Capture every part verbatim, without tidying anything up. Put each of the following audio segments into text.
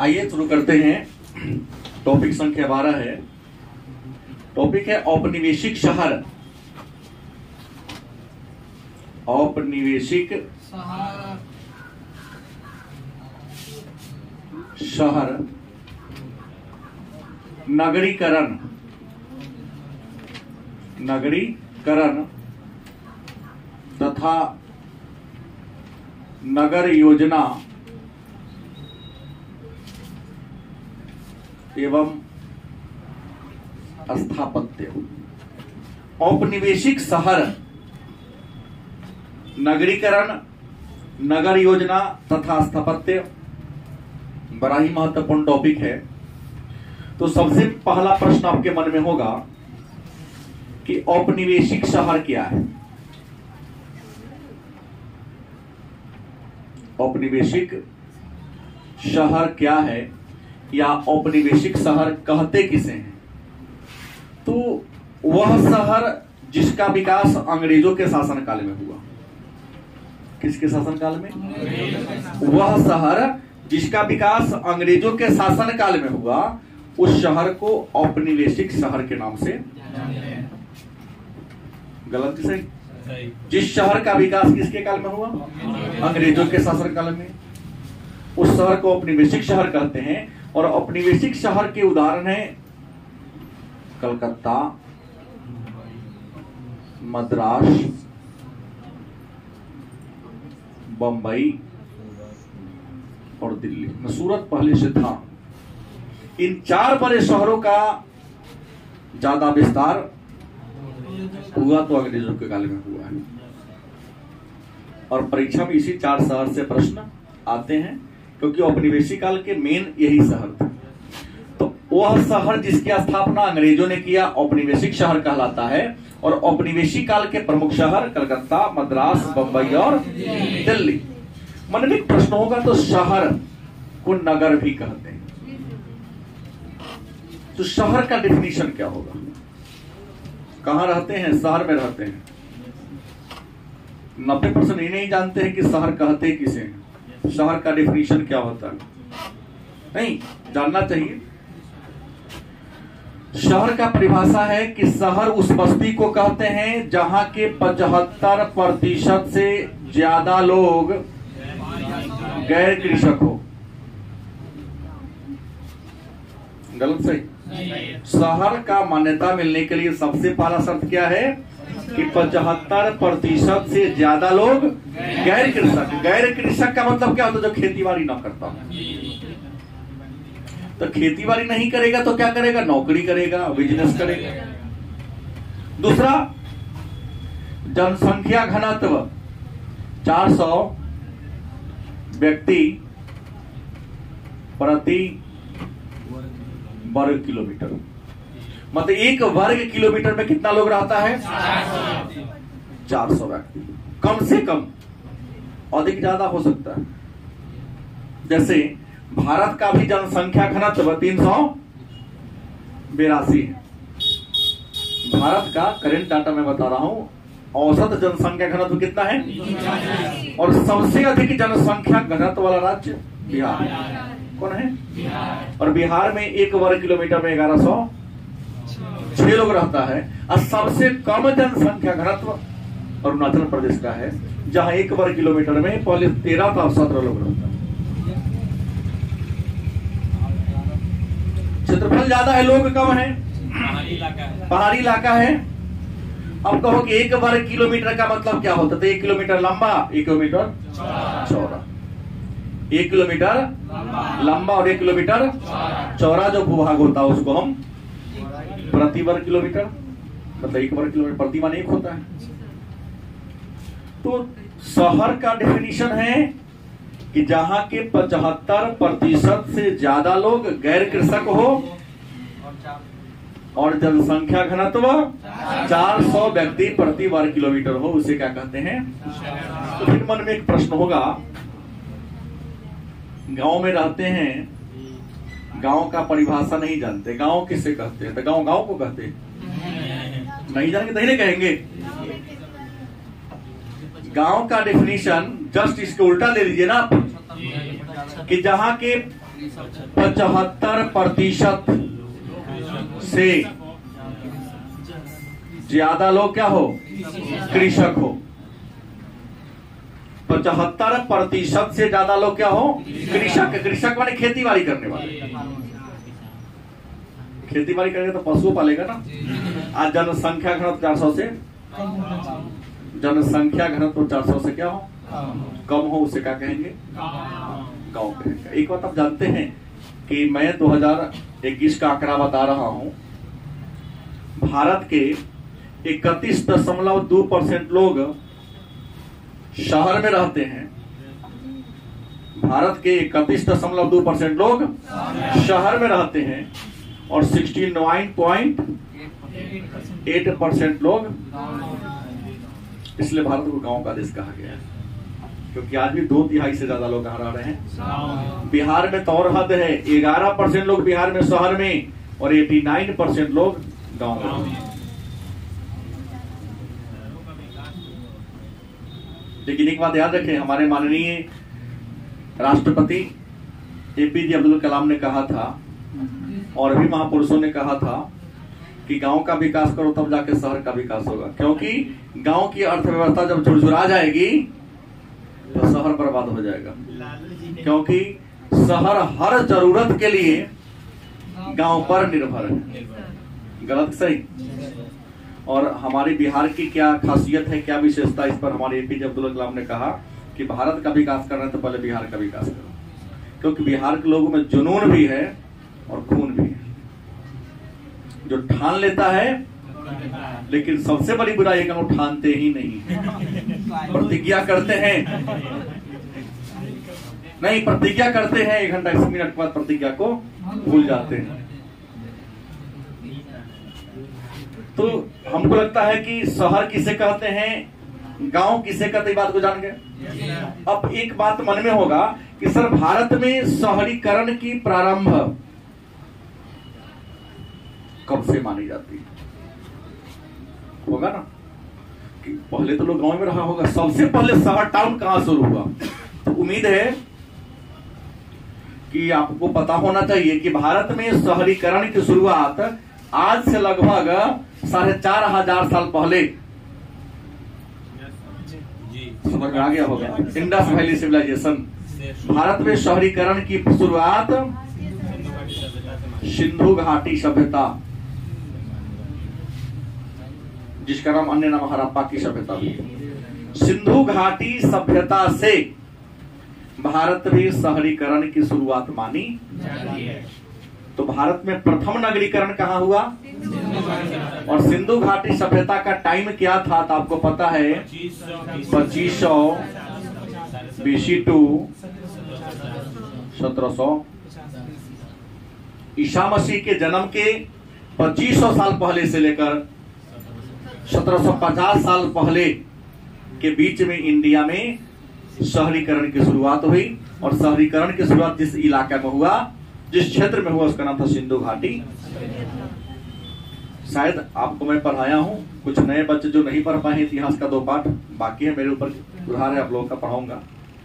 आइए शुरू करते हैं। टॉपिक संख्या बारह है। टॉपिक है औपनिवेशिक शहर। औपनिवेशिक शहर, नगरीकरण, नगरीकरण तथा नगर योजना एवं स्थापत्य। औपनिवेशिक शहर, नगरीकरण, नगर योजना तथा स्थापत्य बड़ा ही महत्वपूर्ण टॉपिक है। तो सबसे पहला प्रश्न आपके मन में होगा कि औपनिवेशिक शहर क्या है। औपनिवेशिक शहर क्या है या औपनिवेशिक शहर कहते किसे हैं? तो वह शहर जिसका विकास अंग्रेजों के शासनकाल में हुआ। किसके शासनकाल में? वह शहर जिसका विकास अंग्रेजों के शासनकाल में हुआ, उस शहर को औपनिवेशिक शहर के नाम से, गलत कि सही? जिस शहर का विकास किसके काल में हुआ? अंग्रेजों के शासनकाल में, उस शहर को औपनिवेशिक शहर कहते हैं। और औपनिवेशिक शहर के उदाहरण है कलकत्ता, मद्रास, बंबई और दिल्ली में। सूरत पहले से था। इन चार बड़े शहरों का ज्यादा विस्तार हुआ तो अंग्रेजों के काल में हुआ है। और परीक्षा में इसी चार शहर से प्रश्न आते हैं, क्योंकि औपनिवेशिक काल के मेन यही शहर थे। तो वह शहर जिसकी स्थापना अंग्रेजों ने किया औपनिवेशिक शहर कहलाता है। और औपनिवेशिक काल के प्रमुख शहर कलकत्ता, मद्रास, बंबई और दिल्ली। मन में एक प्रश्न होगा, तो शहर को नगर भी कहते हैं, तो शहर का डेफिनेशन क्या होगा? कहां रहते हैं? शहर में रहते हैं। नब्बे परसेंट ये नहीं जानते हैं कि शहर कहते किसे हैं। शहर का डेफिनेशन क्या होता है, नहीं जानना चाहिए। शहर का परिभाषा है कि शहर उस बस्ती को कहते हैं जहां के पचहत्तर प्रतिशत से ज्यादा लोग गैर कृषक हो। गलत सही? शहर का मान्यता मिलने के लिए सबसे पहला शर्त क्या है कि पचहत्तर प्रतिशत से ज्यादा लोग गैर कृषक। गैर कृषक का मतलब क्या होता है? जो खेती बाड़ी ना करता। तो खेती बाड़ी नहीं करेगा तो क्या करेगा? नौकरी करेगा, बिजनेस करेगा। दूसरा, जनसंख्या घनत्व चार सौ व्यक्ति प्रति वर्ग किलोमीटर। मतलब एक वर्ग किलोमीटर में कितना लोग रहता है? चार सौ व्यक्ति। कम से कम, अधिक ज्यादा हो सकता है। जैसे भारत का भी जनसंख्या घनत्व तीन सौ बेरासी है। भारत का करेंट डाटा मैं बता रहा हूं। औसत जनसंख्या घनत्व कितना है? और सबसे अधिक जनसंख्या घनत्व वाला राज्य बिहार। कौन है? और बिहार में एक वर्ग किलोमीटर में ग्यारह सौ छह लोग रहता है। और सबसे कम जनसंख्या घनत्व अरुणाचल प्रदेश का है, जहां एक वर्ग किलोमीटर में पहले तेरह था, सत्रह लोग रहता है। क्षेत्रफल ज्यादा है, लोग कम है, पहाड़ी इलाका है। अब कहो कि एक वर्ग किलोमीटर का मतलब क्या होता है? तो एक किलोमीटर लंबा, एक किलोमीटर चौड़ा। एक किलोमीटर लंबा और एक किलोमीटर चौड़ा जो भूभाग होता है उसको हम प्रति वर्ग किलोमीटर, मतलब एक वर्ग किलोमीटर प्रति मान एक होता है। तो शहर का डेफिनेशन है कि जहां के पचहत्तर प्रतिशत से ज्यादा लोग गैर कृषक हो और जनसंख्या घनत्व चार सौ व्यक्ति प्रति वर्ग किलोमीटर हो, उसे क्या कहते हैं? तो फिर मन में एक प्रश्न होगा, गांव में रहते हैं, गांव का परिभाषा नहीं जानते, गांव किसे कहते हैं? तो गांव गांव को कहते हैं, नहीं जानेंगे तो नहीं कहेंगे। गांव का डेफिनेशन जस्ट इसके उल्टा ले लीजिए ना। कि जहां के पचहत्तर प्रतिशत से ज्यादा लोग क्या हो, कृषक हो। पचहत्तर प्रतिशत से ज्यादा लोग क्या हो, कृषक। कृषक माने खेती बाड़ी करने वाले। खेती बाड़ी करेगा तो पशु पालेगा ना। आज जनसंख्या घनत्व चार सौ से जनसंख्या घनत्व चार सौ से क्या हो, कम हो, उसे क्या कहेंगे, गांव कहेंगे। एक बात आप जानते हैं कि मैं दो हज़ार इक्कीस का आंकड़ा बता रहा हूं। भारत के इकतीस दशमलव दो परसेंट लोग शहर में रहते हैं। भारत के इकतीस दशमलव दो परसेंट लोग शहर में रहते हैं और sixty nine point eight percent लोग, इसलिए भारत को गांव का देश कहा गया है, क्योंकि आज भी दो तिहाई से ज्यादा लोग कहाँ रह रहे हैं, बिहार में। तो और हद है, ग्यारह परसेंट लोग बिहार में शहर में और नवासी परसेंट लोग गांव में। लेकिन एक बात याद रखें, हमारे माननीय राष्ट्रपति एपीजे अब्दुल कलाम ने कहा था और भी महापुरुषों ने कहा था कि गांव का विकास करो तब जाके शहर का विकास होगा, क्योंकि गांव की अर्थव्यवस्था जब झुरझुरा जाएगी तो शहर बर्बाद हो जाएगा। क्योंकि शहर हर जरूरत के लिए गांव पर निर्भर है। गलत सही? और हमारे बिहार की क्या खासियत है, क्या विशेषता, इस पर हमारे एपीजे अब्दुल कलाम ने कहा कि भारत का विकास करना है तो पहले बिहार का विकास करो, क्योंकि बिहार के लोगों में जुनून भी है और खून भी है। जो ठान लेता है, लेकिन सबसे बड़ी बुराई है कि वो ठानते ही नहीं, प्रतिज्ञा करते हैं नहीं, प्रतिज्ञा करते हैं, एक घंटा इस मिनट के बाद प्रतिज्ञा को भूल जाते हैं। तो हमको लगता है कि शहर किसे कहते हैं, गांव किसे कहते हैं, बात को जान गए। अब एक बात मन में होगा कि सर भारत में शहरीकरण की प्रारंभ कब से मानी जाती है? होगा ना कि पहले तो लोग गांव में रहा होगा। सबसे पहले शहर टाउन कहां शुरू हुआ? तो उम्मीद है कि आपको पता होना चाहिए कि भारत में शहरीकरण की शुरुआत आज से लगभग साढ़े चार हजार साल पहले, समझ में आ गया होगा, इंडस वैली सिविलाइजेशन। भारत में शहरीकरण की शुरुआत सिंधु घाटी सभ्यता, जिसका नाम अन्य नाम हड़प्पा की सभ्यता भी है। सिंधु घाटी सभ्यता से भारत में शहरीकरण की शुरुआत मानी जाती है। तो भारत में प्रथम नगरीकरण कहाँ हुआ? और सिंधु घाटी सभ्यता का टाइम क्या था? तो आपको पता है पच्चीस सौ बीसी टू सत्रह सौ ईसा मसीह के जन्म के पच्चीस सौ साल पहले से लेकर सत्रह सौ पचास साल पहले के बीच में इंडिया में शहरीकरण की शुरुआत हुई। और शहरीकरण की शुरुआत जिस इलाके में हुआ, जिस क्षेत्र में हुआ, उसका नाम था सिंधु घाटी। शायद आपको मैं पढ़ाया हूं, कुछ नए बच्चे जो नहीं पढ़ पाए इतिहास का दो पाठ बाकी है, मेरे ऊपर उधार है, आप लोगों का पढ़ाऊंगा,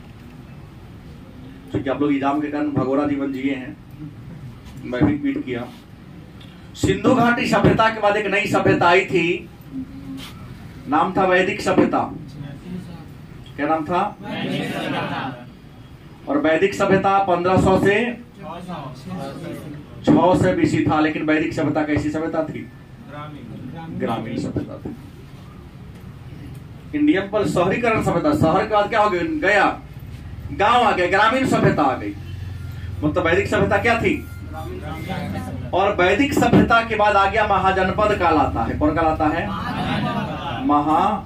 क्योंकि आप लोग एग्जाम के कारण भगोरा जीवन जिए हैं, मैं भी ट्वीट किया। सिंधु घाटी सभ्यता के बाद एक नई सभ्यता आई थी, नाम था वैदिक सभ्यता। क्या नाम था? और वैदिक सभ्यता पंद्रह सौ से छह से बीसी था। लेकिन वैदिक सभ्यता कैसी सभ्यता थी? ग्रामीण सभ्यता थी। इंडियन पर शहरीकरण सभ्यता, शहर के बाद क्या हो गया? गांव आ गया, ग्रामीण सभ्यता आ गई। मतलब वैदिक सभ्यता क्या थी? और वैदिक सभ्यता के बाद आ गया महाजनपद काल आता है। कौन काल आता है? महा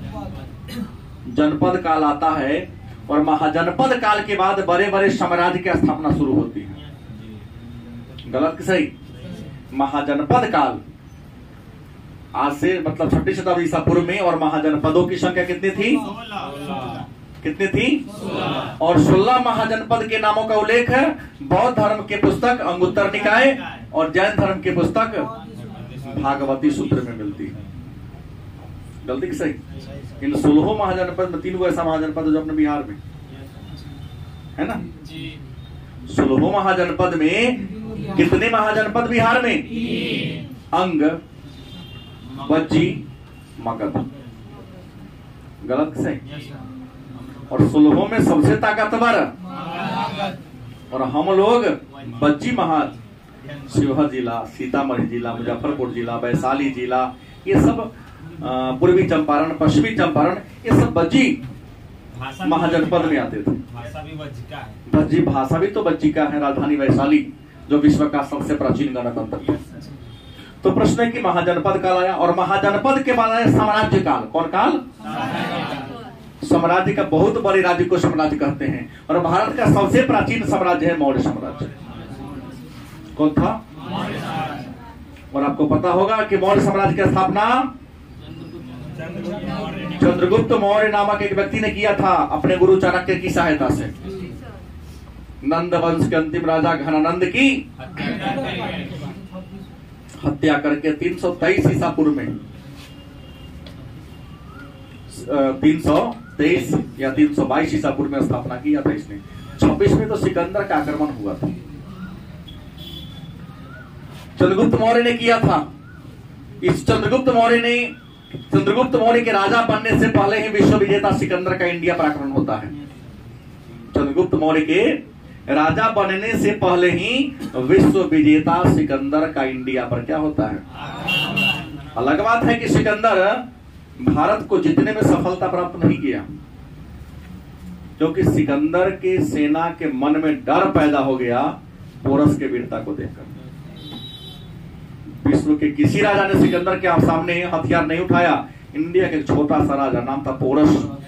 जनपद काल आता है। और महाजनपद काल के बाद बड़े बड़े साम्राज्य की स्थापना शुरू होती है। गलत कि सही? महाजनपद काल आज से मतलब छठी शताब्दी ईसा पूर्व में। और महाजनपदों की संख्या कितनी थी? कितनी थी? और सोलह महाजनपद के नामों का उल्लेख है बौद्ध धर्म के पुस्तक अंगुत्तर निकाय और जैन धर्म के पुस्तक भागवती सूत्र में मिलती है। गलती कि सही? इन सोलह महाजनपद में तीन गो ऐसा महाजनपद जो अपने बिहार में है ना, सोलह महाजनपद में कितने महाजनपद बिहार में? अंग, बज्जी, मगध। गलत से? और सोलह में सबसे ताकतवर और हम लोग बज्जी महा, शिवहर जिला, सीतामढ़ी जिला, मुजफ्फरपुर जिला, वैशाली जिला, ये सब पूर्वी चंपारण, पश्चिमी चंपारण, ये सब बज्जी महाजनपद में आते थे। भाषा भी बज्जी का है। बज्जी भाषा भी तो बज्जी का है। राजधानी वैशाली जो विश्व का सबसे प्राचीन गणतंत्र। तो प्रश्न है कि महाजनपद काल आया और महाजनपद के बाद आया साम्राज्य काल। कौन काल? साम्राज्य का बहुत बड़े राज्य को साम्राज्य कहते हैं और भारत का सबसे प्राचीन साम्राज्य है मौर्य साम्राज्य। कौन था? और आपको पता होगा कि मौर्य साम्राज्य की स्थापना चंद्रगुप्त मौर्य नामक एक व्यक्ति ने किया था अपने गुरु चाणक्य की सहायता से। नंद वंश के अंतिम राजा घनानंद की हत्या करके तीन सौ तेईस ईसा पूर्व में, तीन सौ तेईस या तीन सौ बाईस ईसा पूर्व में स्थापना किया था इसने। छब्बीस में तो सिकंदर का आक्रमण हुआ था, चंद्रगुप्त मौर्य ने किया था। इस चंद्रगुप्त मौर्य ने चंद्रगुप्त मौर्य के राजा बनने से पहले ही विश्व विजेता सिकंदर का इंडिया पर आक्रमण होता है। चंद्रगुप्त मौर्य के राजा बनने से पहले ही विश्व विजेता सिकंदर का इंडिया पर क्या होता है? अलग बात है कि सिकंदर भारत को जीतने में सफलता प्राप्त नहीं किया, क्योंकि सिकंदर के सेना के मन में डर पैदा हो गया पोरस के वीरता को देखकर। विश्व के किसी राजा ने सिकंदर के सामने हथियार नहीं उठाया। इंडिया के छोटा सा राजा, नाम था पोरस,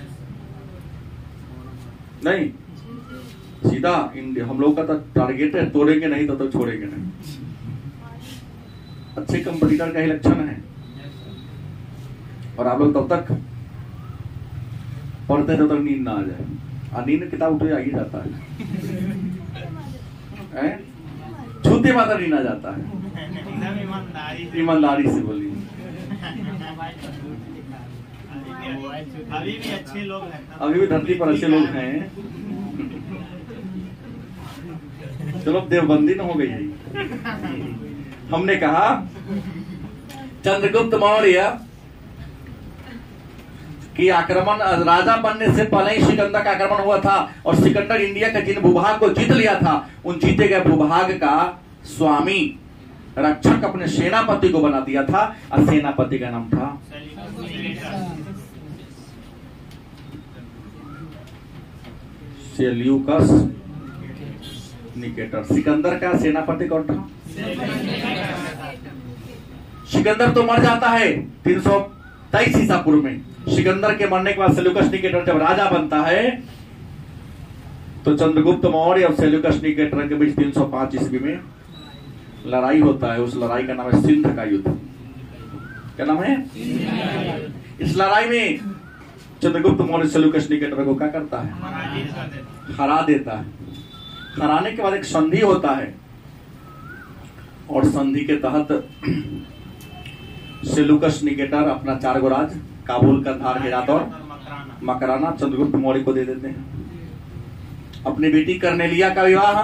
नहीं सीधा इंडिया। हम लोग का तो टारगेट है तोड़ेंगे नहीं तो, तो छोड़ेंगे नहीं। अच्छे कंपटीटर का ही लक्षण है। और आप लोग तब तक पढ़ते जब तक नींद ना आ जाए, और नींद किताब उठे आ ही जाता है, छूते माता नींद आ जाता है। ईमानदारी से बोलिए। अभी भी अच्छे लोग हैं, अभी भी धरती पर अच्छे लोग हैं। चलो देवबंदी न हो गई है। हमने कहा चंद्रगुप्त मौर्य की आक्रमण, राजा बनने से पहले ही सिकंदर का आक्रमण हुआ था और सिकंदर इंडिया के जिन भूभाग को जीत लिया था उन जीते गए भूभाग का स्वामी रक्षक अपने सेनापति को बना दिया था और सेनापति का नाम था सेल्यूकस निकेटर। सिकंदर का सेनापति कौन था? सिकंदर तो मर जाता है तीन सौ तेईस ईसा पूर्व में। सिकंदर के मरने के बाद सेल्यूकस निकेटर जब राजा बनता है तो चंद्रगुप्त मौर्य और सेल्यूकस निकेटर के बीच तीन सौ पांच ईस्वी में लड़ाई होता है। उस लड़ाई का नाम है सिंध का युद्ध। क्या नाम है? इस लड़ाई में चंद्रगुप्त मौर्य सेल्यूकस निकेटर को क्या करता है? हरा देता है। हराने के बाद एक संधि होता है और संधि के तहत सेल्यूकस निकेटर अपना चार गो राज, काबुल, कंधार, हेरात और मकराना चंद्रगुप्त मौर्य को दे देते हैं। अपनी बेटी कर्नेलिया का विवाह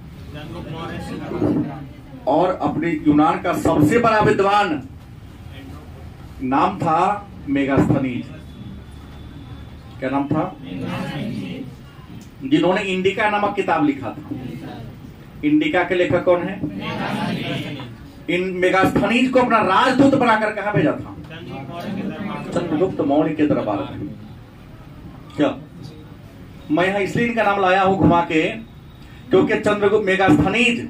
और अपने यूनान का सबसे बड़ा विद्वान, नाम था मेगास्थनीज। क्या नाम था? जिन्होंने इंडिका नामक किताब लिखा था। इंडिका के लेखक कौन है? इन मेगास्थनीज को अपना राजदूत बनाकर कहां भेजा था? चंद्रगुप्त मौर्य के दरबार में। क्या मैं यहां इसलिए इनका नाम लाया हूं घुमा के, क्योंकि चंद्रगुप्त मेगास्थनीज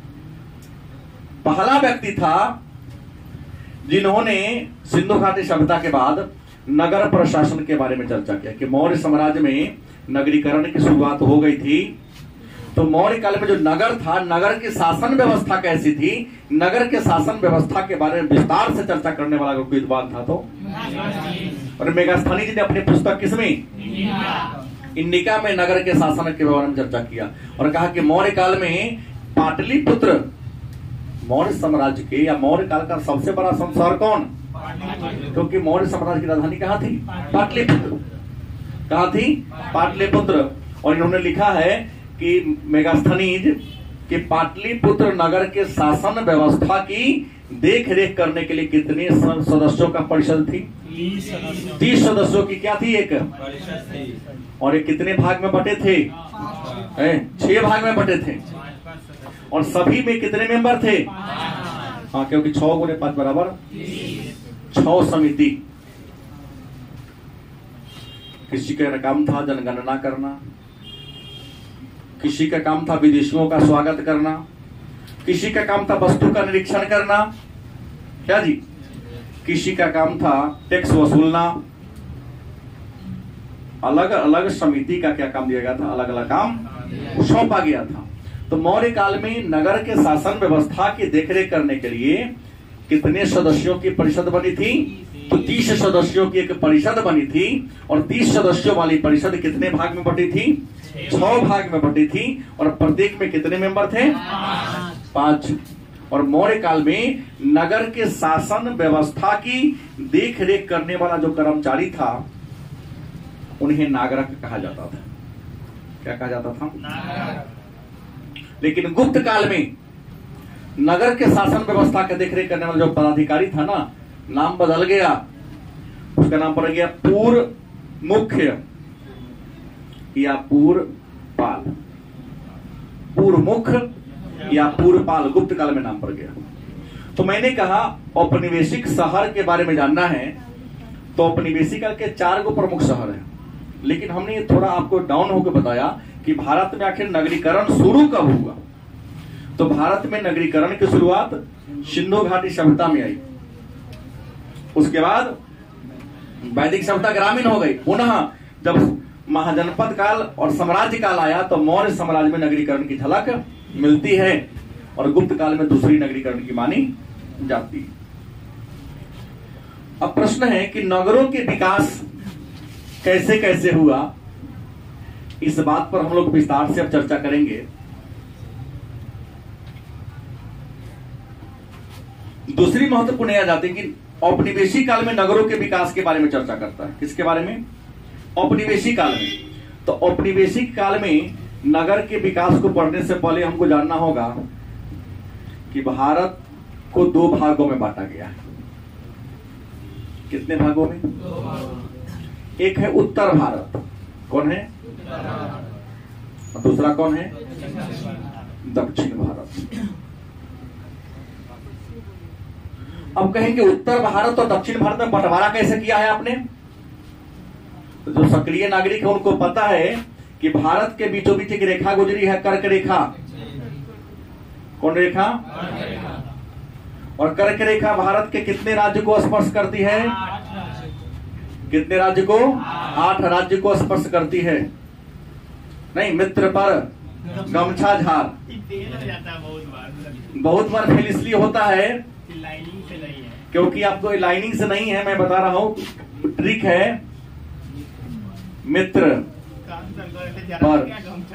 पहला व्यक्ति था जिन्होंने सिंधु घाटी सभ्यता के बाद नगर प्रशासन के बारे में चर्चा किया कि मौर्य साम्राज्य में नगरीकरण की शुरुआत हो गई थी। तो मौर्य काल में जो नगर था, नगर की शासन व्यवस्था कैसी थी, नगर के शासन व्यवस्था के बारे में विस्तार से चर्चा करने वाला कोई विद्वान था तो और मेगास्थनीज ने अपनी पुस्तक किसमें? इंडिका में नगर के शासन के बारे में चर्चा किया और कहा कि मौर्य काल में पाटलिपुत्र मौर्य साम्राज्य के या मौर्य काल का सबसे बड़ा शहर कौन? क्योंकि मौर्य साम्राज्य की राजधानी कहाँ थी? पाटलिपुत्र। कहाँ थी? पाटलिपुत्र। और इन्होंने लिखा है कि मेगास्थनीज कि पाटलिपुत्र नगर के शासन व्यवस्था की देख रेख करने के लिए कितने सदस्यों का परिषद थी? तीस सदस्यों की क्या थी एक परिषद थी। और ये कितने भाग में बटे थे? छह भाग में बटे थे। और सभी में कितने मेंबर थे? हाँ, क्योंकि छह गुने पांच बराबर छह समिति। किसी का काम था जनगणना करना, किसी का काम था विदेशियों का स्वागत करना, किसी का काम था वस्तु का निरीक्षण करना, क्या जी, किसी का काम था टैक्स वसूलना। अलग अलग समिति का क्या काम दिया गया था? अलग अलग काम सौंपा गया था। तो मौर्य काल में नगर के शासन व्यवस्था की देखरेख करने के लिए कितने सदस्यों की परिषद बनी थी? तो तीस सदस्यों की एक परिषद बनी थी। और तीस सदस्यों वाली परिषद कितने भाग में बटी थी? छह भाग में बटी थी। और प्रत्येक में कितने मेंबर थे? पांच। और मौर्य काल में नगर के शासन व्यवस्था की देख रेख करने वाला जो कर्मचारी था उन्हें नागरक कहा जाता था। क्या कहा जाता था? नागरक। लेकिन गुप्त काल में नगर के शासन व्यवस्था का देखरेख करने वाला जो पदाधिकारी था ना, नाम बदल गया। उसका नाम पड़ गया पूर्व मुख्य या पूर्वपाल। पूर्व मुख्य या पूर्वपाल गुप्त काल में नाम पड़ गया। तो मैंने कहा औपनिवेशिक शहर के बारे में जानना है तो औपनिवेशिक काल के चार गो प्रमुख शहर है। लेकिन हमने ये थोड़ा आपको डाउन होकर बताया कि भारत में आखिर नगरीकरण शुरू कब हुआ। तो भारत में नगरीकरण की शुरुआत सिंधु घाटी सभ्यता में आई। उसके बाद वैदिक सभ्यता ग्रामीण हो गई। पुनः जब महाजनपद काल और साम्राज्य काल आया तो मौर्य साम्राज्य में नगरीकरण की झलक मिलती है और गुप्त काल में दूसरी नगरीकरण की मानी जाती है। अब प्रश्न है कि नगरों के विकास कैसे कैसे हुआ, इस बात पर हम लोग विस्तार से अब चर्चा करेंगे। दूसरी महत्वपूर्ण यह जाती है कि औपनिवेशिक काल में नगरों के विकास के बारे में चर्चा करता है। किसके बारे में? औपनिवेशिक काल में। तो औपनिवेशिक काल में नगर के विकास को पढ़ने से पहले हमको जानना होगा कि भारत को दो भागों में बांटा गया है। कितने भागों में? दो भागों। एक है उत्तर भारत, कौन है? और दूसरा कौन है? दक्षिण भारत। अब कहेंगे उत्तर भारत और दक्षिण भारत में बंटवारा कैसे किया है आपने? तो जो सक्रिय नागरिक है उनको पता है कि भारत के बीचों बीच एक रेखा गुजरी है, कर्क रेखा। कौन रेखा? और कर्क रेखा भारत के कितने राज्य को स्पर्श करती है? कितने राज्य को? आठ राज्य को स्पर्श करती है। नहीं, मित्र पर गमछा झार। बहुत बार फेल इसलिए होता है क्योंकि आपको लाइनिंग से नहीं है, मैं बता रहा हूं। ट्रिक है मित्र पर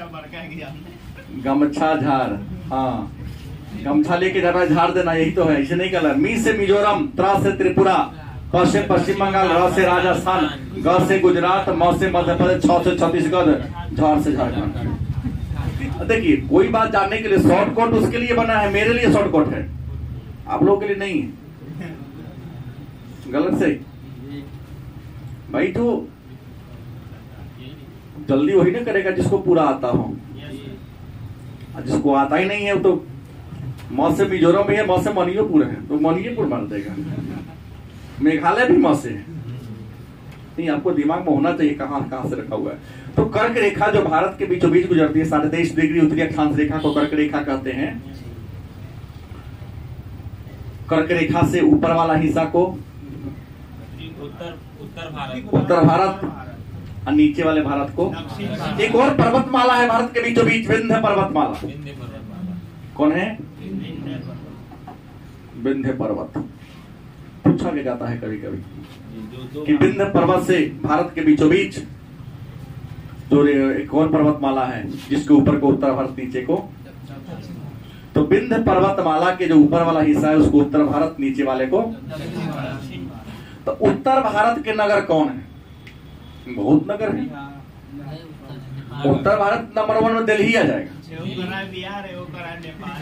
गमछा झार। हाँ, गमछा लेके जाना, झाड़ देना, यही तो है। इसे नहीं कहला। मी से मिजोरम, त्रा से त्रिपुरा, क से पश्चिम बंगाल, र से राजस्थान, ग से गुजरात, म से मध्य प्रदेश, छ से छत्तीसगढ़, झार से झारखंड। देखिए, कोई बात जानने के लिए शॉर्टकट उसके लिए बना है, मेरे लिए शॉर्टकट है, आप लोगों के लिए नहीं है। गलत से भाई, तो जल्दी वही ना करेगा जिसको पूरा आता हो। जिसको आता ही नहीं है वो तो म से मिजोरम भी है, म से मणिपुर है तो मणिपुर मार देगा। मेघालय भी म से है। नहीं, आपको दिमाग में होना चाहिए कहां कहां से रखा हुआ है। तो कर्क रेखा जो भारत के बीचों बीच गुजरती है, साढ़े तेईस डिग्री उत्तरी अक्षांश रेखा को कर्क रेखा कहते हैं। कर्क रेखा से ऊपर वाला हिस्सा को उत्तर उत्तर भारत उत्तर भारत और नीचे वाले भारत को। एक और पर्वतमाला है भारत के बीचों बीच, विंध्य पर्वतमाला। कौन है? विंध्य पर्वत। पूछा भी जाता है कभी कभी कि विंध्य पर्वत से भारत के बीचों बीच जो एक और पर्वतमाला है जिसके ऊपर को उत्तर भारत, नीचे को। तो विंध्य पर्वतमाला के जो ऊपर वाला हिस्सा है उसको उत्तर भारत, नीचे वाले को। तो उत्तर भारत के नगर कौन है? बहुत नगर है। उत्तर भारत नंबर वन में दिल्ली आ जाएगा। बिहार है, वो करा नेपाल।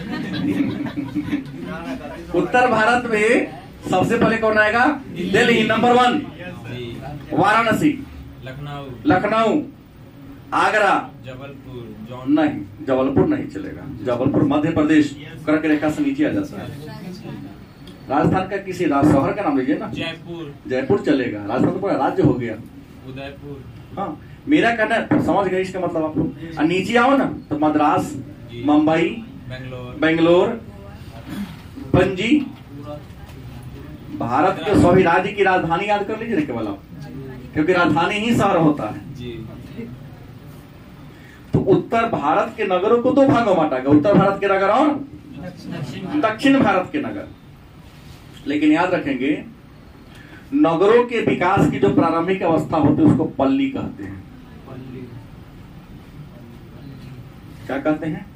उत्तर भारत में सबसे पहले कौन आएगा? दिल्ली नंबर वन, वाराणसी, लखनऊ, लखनऊ, आगरा, जबलपुर, नहीं जबलपुर नहीं चलेगा। जबलपुर मध्य प्रदेश कर्क रेखा से नीचे आ जाता है। राजस्थान का किसी राज शहर का नाम लीजिए ना। जयपुर, जयपुर चलेगा। राजस्थान तो पूरा राज्य हो गया। उदयपुर। हाँ, मेरा कहना तो समझ गए इसका मतलब आप लोग। और नीचे आओ ना तो मद्रास, मुंबई, बेंगलोर, बेंगलोर, पणजी। भारत के सभी राज्य की राजधानी याद कर लीजिए केवल आप, क्योंकि राजधानी ही शहर होता है जी। तो उत्तर भारत के नगरों को दो भागों में बांटा गया, उत्तर भारत के नगर और दक्षिण भारत के नगर। लेकिन याद रखेंगे, नगरों के विकास की जो प्रारंभिक अवस्था होती है उसको पल्ली कहते हैं। क्या कहते हैं?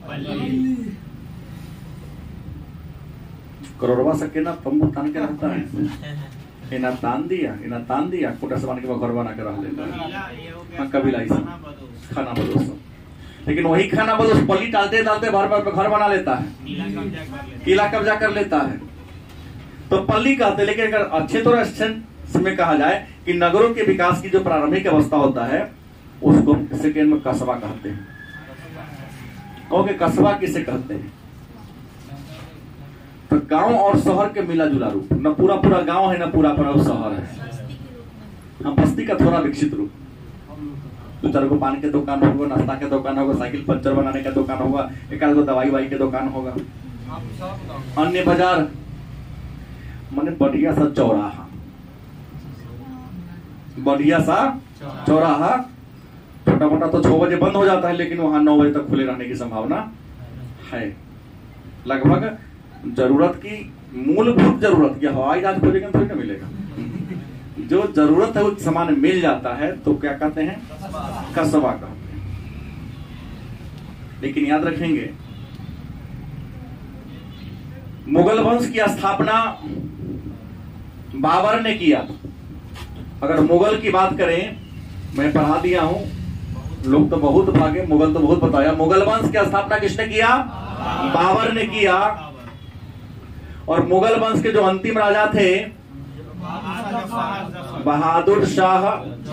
करोड़वा सके ना तंबू तान के रहता है, इना तान दिया इना तान दिया कोटा से बन के घर बना के रह लेता है। हाँ, कबीला खाना बदोश। लेकिन वही खाना बदोश पल्ली डालते डालते भर भर में घर बना लेता है, किला कब्जा कर लेता है। तो पल्ली कहते हैं। लेकिन अगर अच्छे तो में कहा जाए कि नगरों के विकास की जो प्रारंभिक अवस्था होता है उसको सेकेंड में कस्बा कहते हैं। कहोगे कस्बा किसे कहते हैं? तो गांव और शहर के मिला जुला रूप, न पूरा पूरा गांव है न पूरा पूरा शहर है। हम बस्ती का थोड़ा विकसित रूप। दो चार को पान के दुकान होगा, नाश्ता के दुकान होगा, साइकिल पंचर बनाने का दुकान होगा, एक आध दवाई वाई के दुकान होगा, अन्य बाजार माने बढ़िया सा चौराहा, बढ़िया सा चौराहा। छोटा मोटा तो छह बजे बंद हो जाता है, लेकिन वहां नौ बजे तक खुले रहने की संभावना है। लगभग जरूरत की मूलभूत जरूरत की हवाई जहाज खोजेगा तो नहीं मिलेगा। जो जरूरत है वो सामान मिल जाता है तो क्या कहते हैं? कस्बा कहते हैं। लेकिन याद रखेंगे, मुगल वंश की स्थापना बाबर ने किया। अगर मुगल की बात करें, मैं पढ़ा दिया हूं, लोग तो बहुत भागे, मुगल तो बहुत बताया। मुगल वंश की स्थापना किसने किया? बाबर ने किया। और मुगल वंश के जो अंतिम राजा थे बहादुर शाह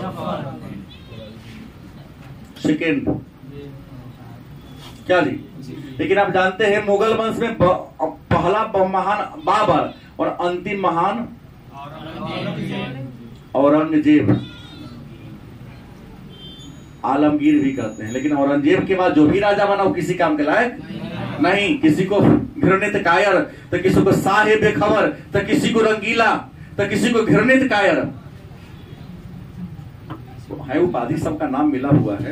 सेकेंड, क्या जी? लेकिन आप जानते हैं मुगल वंश में पहला महान बाबर और अंतिम महान औरंगजेब, आलमगीर भी कहते हैं। लेकिन औरंगजेब के बाद जो भी राजा बना वो किसी काम के लायक नहीं। किसी को घृणित कायर, तो किसी को साहिब बेखबर, तो किसी को रंगीला, तो किसी को घृणित कायर। तो है उपाधि सबका नाम मिला हुआ है।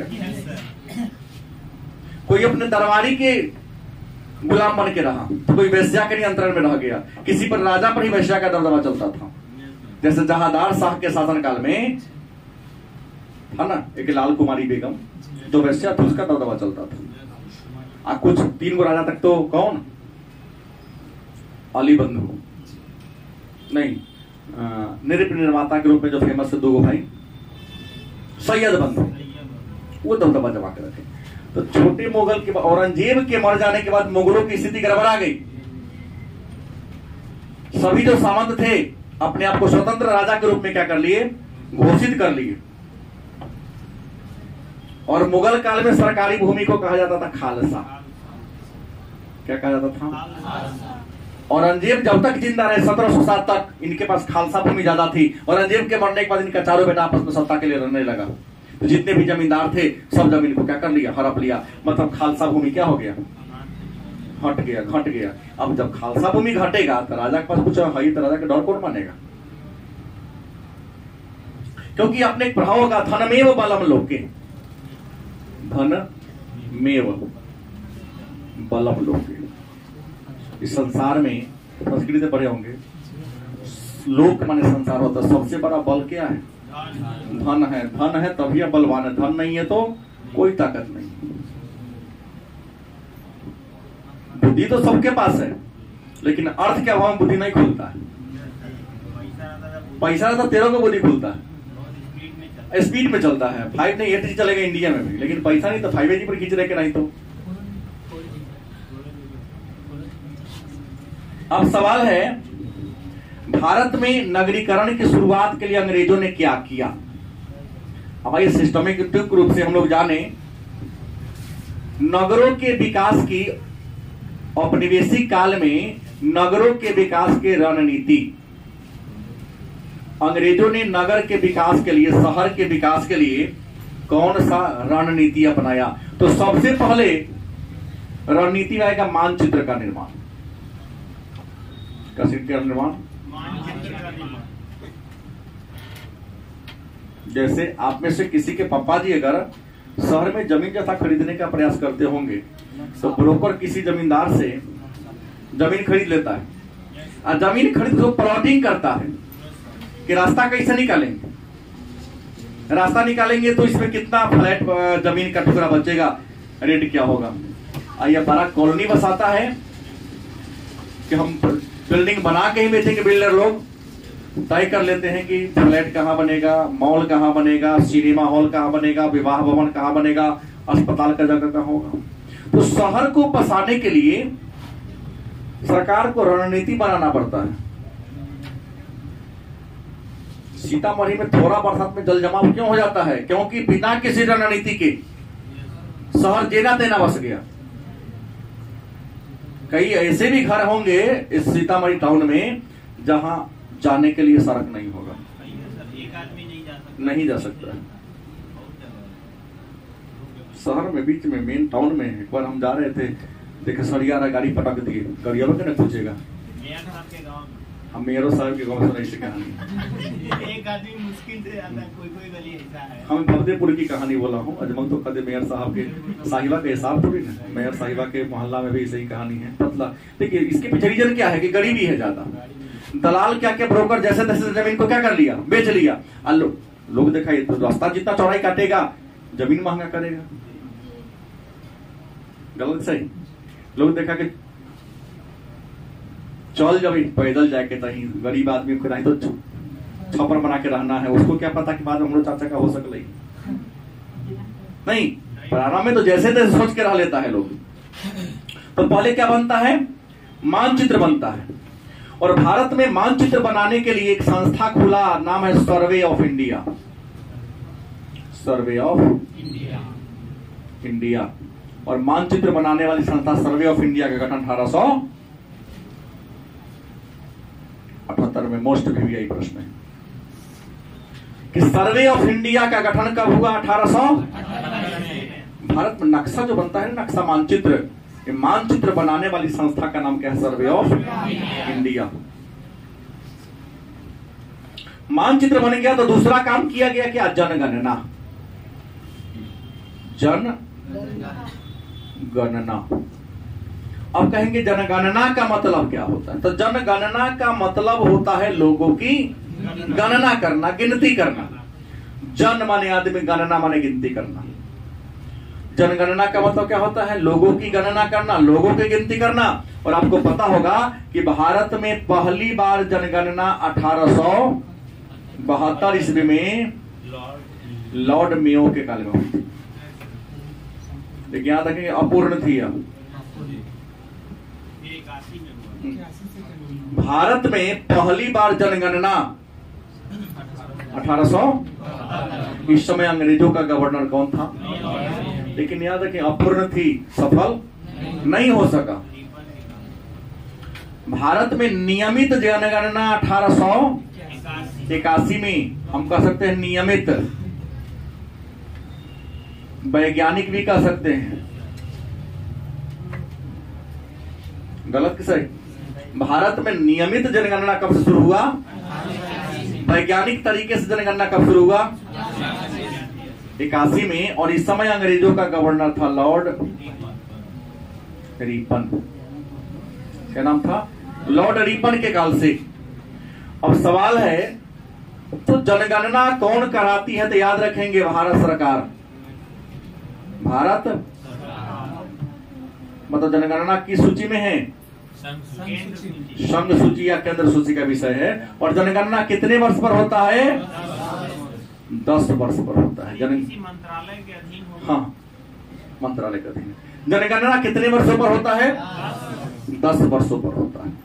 कोई अपने दरबारी के गुलाम बन के रहा, तो कोई वैश्या के नियंत्रण में रह गया। किसी पर राजा पर ही वैश्या का दबदबा चलता था। जैसे जहादार शाह के शासनकाल में था ना एक लाल कुमारी बेगम, जो वैश्या थी, उसका दबदबा चलता था। आ कुछ तीन गो राजा तक तो कौन? अली बंधु नहीं, नृप निर्माता के रूप में जो फेमस है दो गो भाई, सैयद बंधु, वो दबदबा जमा कर रखे। तो छोटे मुगल के औरंगजेब के मर जाने के बाद मुगलों की स्थिति गड़बड़ा गई। सभी जो सामंत थे अपने आप को स्वतंत्र राजा के रूप में क्या कर लिए? घोषित कर लिए। और मुगल काल में सरकारी भूमि को कहा जाता था खालसा। क्या कहा जाता था? औरंगजेब जब तक जिंदा रहे सत्रह सौ सात तक इनके पास खालसा भूमि ज्यादा थी। औरंगजेब के मरने के बाद इनका चारों बेटा आपस में सत्ता के लिए लड़ने लगा। तो जितने भी जमींदार थे सब जमीन को क्या कर लिया? हड़प लिया। मतलब खालसा भूमि क्या हो गया? हट गया, घट गया। अब जब खालसा भूमि घटेगा तो राजा के पास कुछ है तो राजा का डर कौन मानेगा? क्योंकि आपने एक पढ़ा होगा, धनमेव बलम लोके, धन मेव बलम लोके। इस संसार में संस्कृत से पढ़े होंगे, लोक माने संसार होता है। सबसे बड़ा बल क्या है? धन है। धन है तभी बलवान है, धन नहीं है तो कोई ताकत नहीं। बुद्धि तो सबके पास है, लेकिन अर्थ के अभाव में बुद्धि नहीं खुलता है। पैसा रहता तेरह को बुद्धि खुलता है। स्पीड में चलता है, फाइव नहीं एट जी चलेगा इंडिया में भी, लेकिन पैसा नहीं तो फाइव जी पर खींच रहे कि नहीं। तो अब सवाल है, भारत में नगरीकरण की शुरुआत के लिए अंग्रेजों ने क्या किया? अब आइए सिस्टमेटिक रूप से हम लोग जाने नगरों के विकास की। औपनिवेशिक काल में नगरों के विकास की रणनीति, अंग्रेजों ने नगर के विकास के लिए, शहर के विकास के लिए कौन सा रणनीति अपनाया? तो सबसे पहले रणनीति आएगा मानचित्र का निर्माण। का निर्माण जैसे आप में से किसी के पापा जी अगर शहर में जमीन जैसा खरीदने का प्रयास करते होंगे तो ब्रोकर किसी जमींदार से जमीन खरीद लेता है, और जमीन खरीद तो प्लॉटिंग करता है कि रास्ता कैसे निकालेंगे, रास्ता निकालेंगे तो इसमें कितना फ्लैट जमीन का टुकड़ा बचेगा, रेट क्या होगा। आइए बड़ा कॉलोनी बसाता है कि हम बिल्डिंग बना के ही बेचेंगे। बिल्डर लोग तय कर लेते हैं कि फ्लैट कहाँ बनेगा, मॉल कहाँ बनेगा, सिनेमा हॉल कहाँ बनेगा, विवाह भवन कहाँ बनेगा, अस्पताल का जगह कहाँ होगा। तो शहर को बसाने के लिए सरकार को रणनीति बनाना पड़ता है। सीतामढ़ी में थोड़ा बरसात में जल जमाव क्यों हो जाता है? क्योंकि बिना किसी रणनीति के शहर जेना तेना बस गया। कई ऐसे भी घर होंगे इस सीतामढ़ी टाउन में जहां जाने के लिए सड़क नहीं होगा, एक आदमी नहीं जा सकता, नहीं जा सकता। शहर में बीच में मेन टाउन में एक बार हम जा रहे थे, देखे सरिया गाड़ी पटक दिए, गाड़िया में पूछेगा हम मेयरो साहब के गाँव से ऐसी कहानी एक आदमी मुश्किल से आता है, कोई कोई गली ऐसा है। हम फतेहपुर की कहानी बोला हूँ, अजमल तो कदे मेयर साहब के साहिबा के हिसाब थोड़ी ना, मेयर साहिबा के मोहल्ला में भी ऐसी कहानी है पतला। देखिए इसके पीछे रीजन क्या है कि गरीबी है ज्यादा। दलाल क्या क्या ब्रोकर जैसे तैसे जमीन को क्या कर लिया, बेच लिया। लो, लोग देखा तो रास्ता जितना चौड़ाई काटेगा जमीन महंगा करेगा। गलत सही, लोग देखा कि चल जब पैदल जाके तही गरीब आदमी को नहीं तो छप्पर बना के रहना है, उसको क्या पता कि बाद में चाचा का हो सकले नहीं। प्रारंभ में तो जैसे तैसे सोच के रह लेता है लोग। तो पहले क्या बनता है? मानचित्र बनता है। और भारत में मानचित्र बनाने के लिए एक संस्था खुला, नाम है survey of India. Survey of India India और मानचित्र बनाने वाली संस्था सर्वे ऑफ इंडिया का गठन अठारह सौ अठहत्तर में। मोस्ट भी यही प्रश्न है कि सर्वे ऑफ इंडिया का गठन कब हुआ? अठारह सौ। भारत में नक्शा जो बनता है, नक्शा मानचित्र, मानचित्र बनाने वाली संस्था का नाम क्या है? Survey of India. मानचित्र बन गया तो दूसरा काम किया गया क्या? जनगणना। जन गणना। अब कहेंगे जनगणना का मतलब क्या होता है? तो जनगणना का मतलब होता है लोगों की गणना करना, गिनती करना। जन माने आदमी, गणना माने गिनती करना। जनगणना का मतलब क्या होता है? लोगों की गणना करना, लोगों की गिनती करना। और आपको पता होगा कि भारत में पहली बार जनगणना अठारह सौ बहत्तर ईस्वी में लॉर्ड मेयो के काल में हुई थी। लेकिन याद रखेंगे अपूर्ण थी। अब भारत में पहली बार जनगणना अठारह सौ। इस समय अंग्रेजों का गवर्नर कौन था? लेकिन याद रखें अपूर्ण थी, सफल नहीं हो सका। भारत में नियमित जनगणना अठारह सौ इक्यासी में, हम कह सकते हैं नियमित, वैज्ञानिक भी कह सकते हैं। गलत कि सही? भारत में नियमित जनगणना कब से शुरू हुआ? वैज्ञानिक तरीके से जनगणना कब शुरू हुआ? इक्यासी में। और इस समय अंग्रेजों का गवर्नर था लॉर्ड रिपन। क्या नाम था? लॉर्ड रिपन के काल से। अब सवाल है, तो जनगणना कौन कराती है? तो याद रखेंगे भारत सरकार। भारत मतलब जनगणना की सूची में है, संघ सूची या केंद्र सूची का विषय है। और जनगणना कितने वर्ष पर होता है? दस वर्ष पर होता है। जन किसी मंत्रालय के अधीन होगा। हाँ, मंत्रालय के अधीन। जनगणना कितने वर्षों पर होता है? दस वर्षों पर होता है।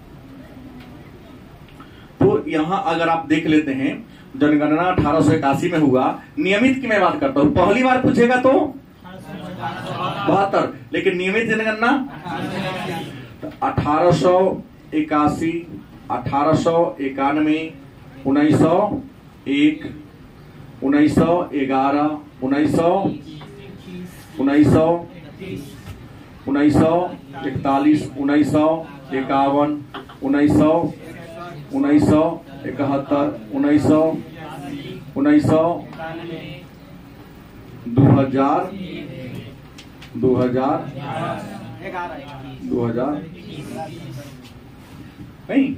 तो यहां अगर आप देख लेते हैं, जनगणना अठारह सौ इक्यासी में हुआ। नियमित की मैं बात करता हूं, पहली बार पूछेगा तो बहत्तर, लेकिन नियमित जनगणना अठारह सौ इक्यासी, अठारह सौ इक्यानवे, उन्नीस सौ एक, उन्नीस सौ ग्यारह, उन्नीस सौ उन्नीस सौ उन्नीस सौ इकतालीस, उन्नीस सौ इक्यावन, उन्नीस सौ उन्नीस सौ इकहत्तर, उन्नीस सौ उन्नीस सौ दो हजार दो हजार दो हजार नहीं।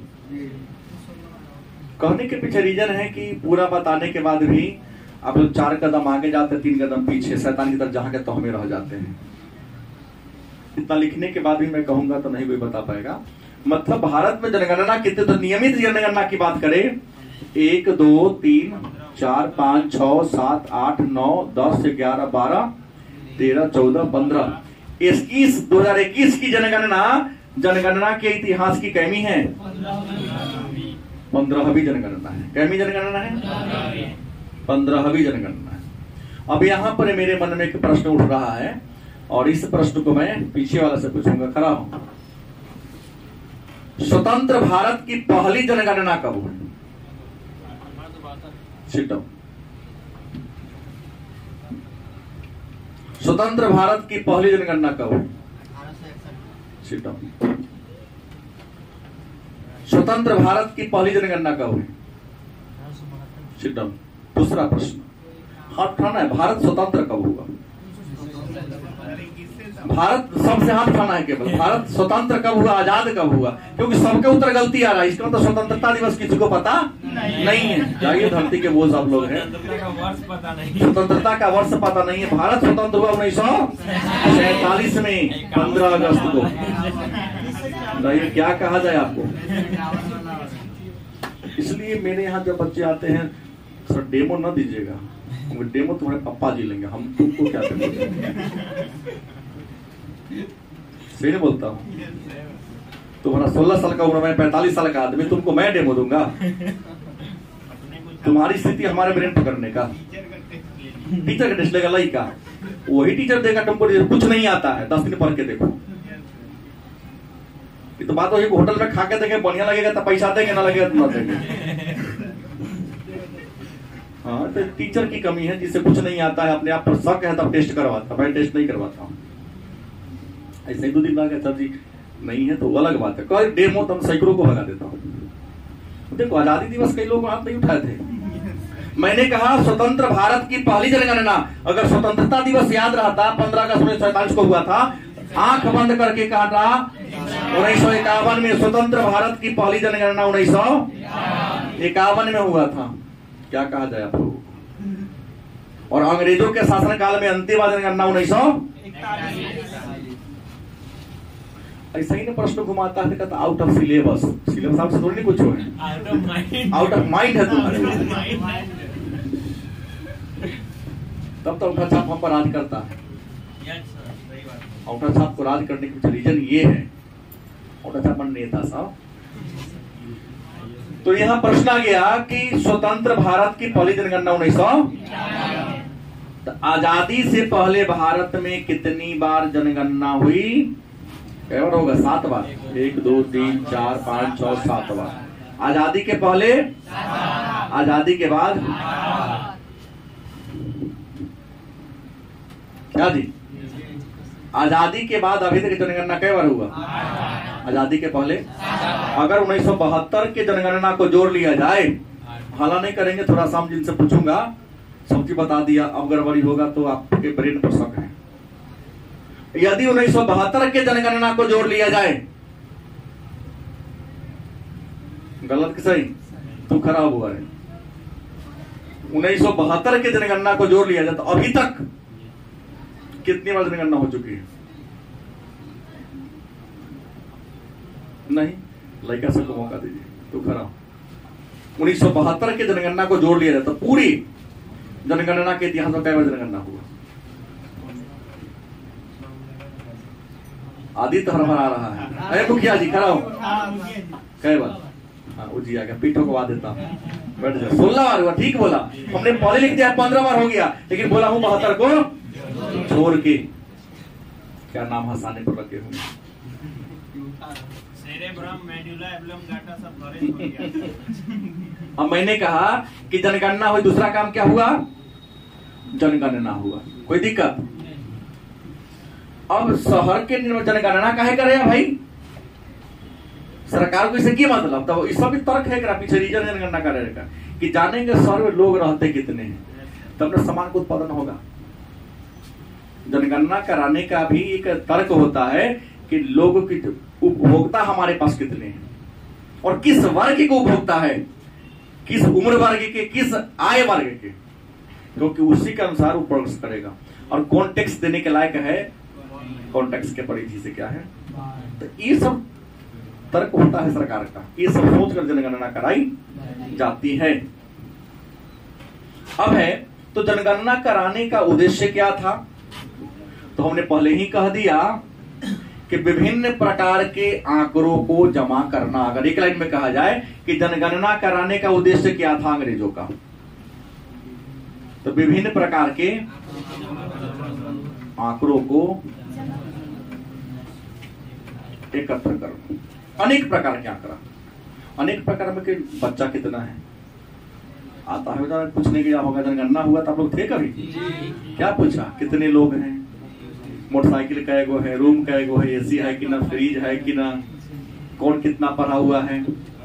कहने के पीछे रीजन है कि पूरा बताने के बाद भी आप लोग चार कदम आगे जाते, तीन कदम पीछे, शैतान की तरफ जहां के तौह में रह जाते हैं। इतना लिखने के बाद भी मैं कहूंगा तो नहीं कोई बता पाएगा। मतलब भारत में जनगणना कितने, तो नियमित जनगणना की बात करें, एक दो तीन चार पांच छह सात आठ नौ दस ग्यारह बारह तेरह चौदह पंद्रह इक्कीस दो हजार इक्कीस की जनगणना जनगणना के इतिहास की कैमी है, पंद्रहवीं जनगणना है। कैमी जनगणना है? पंद्रहवीं जनगणना है। अब यहाँ पर मेरे मन में एक प्रश्न उठ रहा है और इस प्रश्न को मैं पीछे वाला से पूछूंगा। खड़ा हूं, स्वतंत्र भारत की पहली जनगणना कब हुई? सिटम। स्वतंत्र भारत की पहली जनगणना कब हुई? सिटम। स्वतंत्र भारत की पहली जनगणना कब हुई? सिटम। दूसरा प्रश्न, हाथ उठाना है, भारत स्वतंत्र कब हुआ? भारत सबसे हाथ उठाना है केवल। भारत स्वतंत्र कब हुआ, आजाद कब हुआ? क्योंकि सबके उत्तर गलती आ रहा है। इसका मतलब स्वतंत्रता दिवस किसी को पता नहीं, नहीं है। जाइए, धरती के बोझ आप लोग हैं, स्वतंत्रता का वर्ष पता नहीं है। भारत स्वतंत्र हुआ उन्नीस सौ सैतालीस में पंद्रह अगस्त को। जाइए, क्या कहा जाए आपको। इसलिए मेरे यहाँ जब बच्चे आते हैं, सर डेमो न दीजिएगा, डेमो तुम्हारे पप्पा जी लेंगे, हम तुमको क्या करेंगे। सही बोलता हूँ, तुम्हारा सोलह साल का उम्र, मैं पैंतालीस साल का आदमी, तुमको मैं डेमो दूंगा। तुम्हारी स्थिति हमारे ब्रेन पकड़ने का। टीचर का टेस्ट लेगा लड़का, वही टीचर देगा तुमको कुछ नहीं आता है, दस दिन पढ़ के देखो। तो बात वही, होटल में खा के देंगे, बढ़िया लगेगा तो पैसा देंगे, ना लगेगा तो ना देंगे। हाँ, तो टीचर की कमी है, जिसे कुछ नहीं आता है, अपने आप पर शक है तब टेस्ट करवाता। मैं टेस्ट नहीं करवाता हूँ। ऐसे ही दो दिन लगा, सर जी नहीं है तो वो अलग बात है। कई डेमो तो सैकड़ों को भगा देता हूँ। देखो, आजादी दिवस कई लोग हाथ नहीं उठाए थे। मैंने कहा स्वतंत्र भारत की पहली जनगणना, अगर स्वतंत्रता दिवस याद रहता पंद्रह अगस्त उन्नीस सौ सैतालीस को हुआ था, आंख बंद करके कहा था उन्नीस सौ इक्यावन में स्वतंत्र भारत की पहली जनगणना उन्नीस सौ इक्यावन में हुआ था। क्या कहा जाए आप लोगों को। और अंग्रेजों के शासनकाल में अंतिम जनगणना उन्नीस सौ ऐसा ही ना प्रश्न घुमाता है, कहता आउट ऑफ सिलेबस। सिलेबस आपसे थोड़ी नहीं कुछ हो है, आउट ऑफ माइंड है तुम्हारे। तब तो अंगूठा छाप हम पर राज करता है। अंगूठा छाप को राज करने के रीजन ये है, अंगूठा छाप नेता साहब। तो यहाँ प्रश्न आ गया कि स्वतंत्र भारत की पहली जनगणना उन्नीस सौ, आजादी से पहले भारत में कितनी बार जनगणना हुई? कैसे होगा? सात बार। एक दो तीन चार पांच छह सात बार। आजादी के पहले, आजादी के बाद, क्या जी? आजादी के बाद अभी तक जनगणना कई बार हुआ? आजादी के पहले। अगर उन्नीस सौ बहत्तर के जनगणना को जोड़ लिया जाए, हाला नहीं करेंगे, थोड़ा सा हम जिनसे पूछूंगा, सबकी बता दिया, अब गड़बड़ी होगा तो आपके ब्रेन पर शक है। यदि उन्नीस सौ बहत्तर के जनगणना को जोड़ लिया जाए, गलत कि सही? तू खराब हुआ है। उन्नीस सौ बहत्तर के जनगणना को जोड़ लिया जाए तो अभी तक कितनी बार जनगणना हो चुकी है? नहीं, लड़का सबको मौका दीजिए। तू खराब। उन्नीस सौ बहत्तर के जनगणना को जोड़ लिया जाए तो पूरी जनगणना के इतिहास में कई बार जनगणना हुआ? आदित्य हरभरा रहा है। अरे मुखिया जी खड़ा हो। कई बार? हाँ वो जी आ गया, पीठ ठोकवा देता हूँ, बैठ जाओ। सोलह बार हुआ, ठीक बोला। हमने पहले लिख दिया पंद्रह बार हो गया, लेकिन बोला हूँ बहत्तर को छोड़ के। क्या नाम हंसाने पर लगे हूँ? अब मैंने कहा कि जनगणना हुई, दूसरा काम क्या हुआ? जनगणना हुआ। कोई दिक्कत? अब शहर के जनगणना काहे करे भाई? सरकार को इसे क्या मतलब? तब इस सब तर्क है पीछे रीजन जनगणना करेगा कि जानेंगे शहर में लोग रहते कितने हैं, तब न सामान का उत्पादन होगा। जनगणना कराने का भी एक तर्क होता है कि लोगों की उपभोक्ता हमारे पास कितने हैं और किस वर्ग के उपभोक्ता है, किस उम्र वर्ग के, किस आय वर्ग के, क्योंकि उसी के अनुसार वो प्रोग्रेस करेगा। और कौन टैक्स देने के लायक है, कौन टैक्स के परिधि से क्या है। तो ये सब तर्क होता है सरकार का, ये सब सोचकर जनगणना कराई जाती है। अब है तो जनगणना कराने का उद्देश्य क्या था? तो हमने पहले ही कह दिया कि विभिन्न प्रकार के आंकड़ों को जमा करना। अगर एक लाइन में कहा जाए कि जनगणना कराने का उद्देश्य क्या था अंग्रेजों का, तो विभिन्न प्रकार के आंकड़ों को एकत्र करना। अनेक प्रकार के आंकड़ा, अनेक प्रकार में कि बच्चा कितना है आता है, पूछने गया होगा जनगणना हुआ तो आप लोग थे कभी? क्या पूछा? कितने लोग हैं, मोटरसाइकिल कै गो है, रूम कै गो है, एसी है कि ना, फ्रिज है कि ना, कौन कितना पढ़ा हुआ है,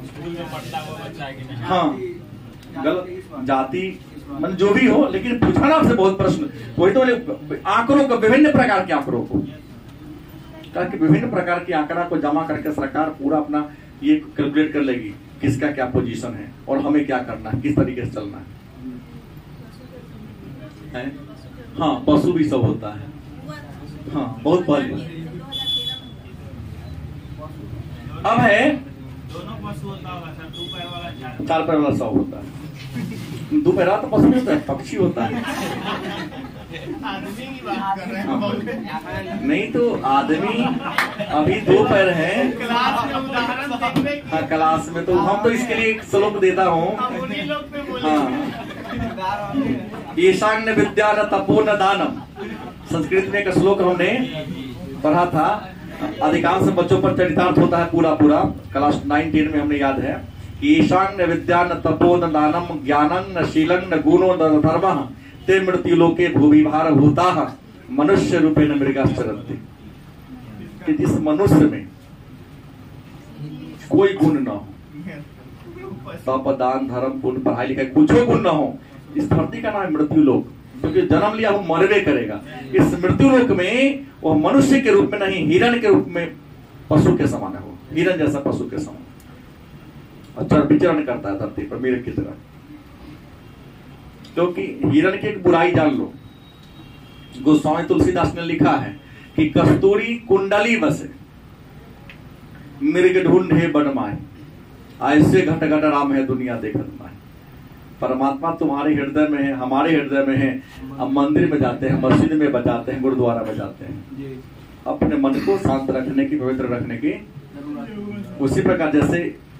हाँ गलत जाति, मन जो भी हो, लेकिन पूछा ना आपसे बहुत प्रश्न। वही तो आंकड़ों को, विभिन्न प्रकार के आंकड़ों को, ताकि विभिन्न प्रकार के आंकड़ा को जमा करके सरकार पूरा अपना ये कैलकुलेट कर लेगी किसका क्या पोजीशन है और हमें क्या करना है, किस तरीके से चलना है, है? हाँ पशु भी सब होता है, हाँ बहुत पहले। अब है दोनों पशु होता होगा सर, दो पैर वाला चार चार पैर वाला सौ होता है, दो पैर वाला तो पशु होता है, पक्षी होता है। आदमी की बात कर रहे हैं। नहीं तो आदमी अभी दो पैर है क्लास में उदाहरण देखने की। हाँ क्लास में तो हम तो इसके लिए एक श्लोक देता हूँ। हम उन्हीं लोग पे बोले। हाँ ईशान्य विद्या न तपो न दानम, संस्कृत में एक श्लोक हमने पढ़ा था, अधिकांश बच्चों पर चरितार्थ होता है पूरा पूरा, क्लास नाइन टेन में हमने याद है कि ईशान्य विद्या न तपो न दानम ज्ञानं न शीलं न गुणो न धर्मः ते मृत्यु लोके भूवि भार भूताः मनुष्य रूपे न मृगाश्चरन्ति। कि जिस मनुष्य में कोई गुण न हो, तप दान धर्म पुण्य पढ़ाई लिखाई कुछ गुण न हो, इस धरती का नाम है मृत्यु लोक, क्योंकि जन्म लिया वो मरवे करेगा। इस मृत्यु लोक में वह मनुष्य के रूप में नहीं, हिरण के रूप में पशु के समान है, वो हिरण जैसा पशु के समान अच्छा विचरण करता है धरती पर मेरे की तरह। क्योंकि हिरण की एक बुराई जान लो, गोस्वामी तुलसीदास ने लिखा है कि कस्तूरी कुंडली बसे मृग ढूंढे बन माए, ऐसे घट घट राम है दुनिया देखत माए। परमात्मा तुम्हारे हृदय में है, हमारे हृदय में है। अब मंदिर में जाते हैं, मस्जिद में बजाते हैं, गुरुद्वारा में जाते हैं, अपने मन को शांत रखने की, पवित्र रखने की। उसी प्रकार जैसे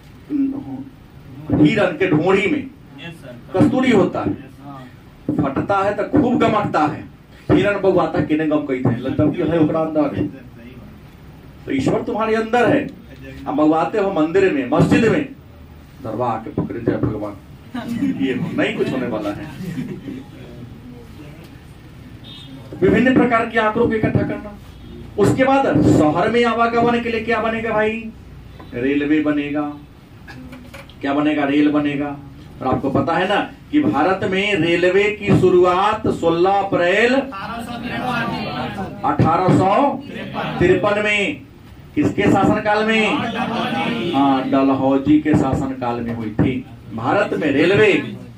हिरण के ढोड़ी में कस्तूरी होता है, फटता है तो खूब गमकता है, हिरण बउआता किने गम कही थे लगता कि है ओकरा अंदर है। तो ईश्वर तुम्हारे अंदर है, अब बउआते हो मंदिर में, मस्जिद में, दरबार के पकड़े जाए भगवान, ये नहीं कुछ होने वाला है। विभिन्न प्रकार के आंकड़ों को इकट्ठा करना। उसके बाद शहर में आवागमन के लिए क्या बनेगा भाई? रेलवे बनेगा। क्या बनेगा? रेल बनेगा। और आपको पता है ना कि भारत में रेलवे की शुरुआत सोलह अप्रैल अठारह सौ तिरपन में किसके शासनकाल में? हाँ डलहौजी के शासनकाल में हुई थी। भारत में रेलवे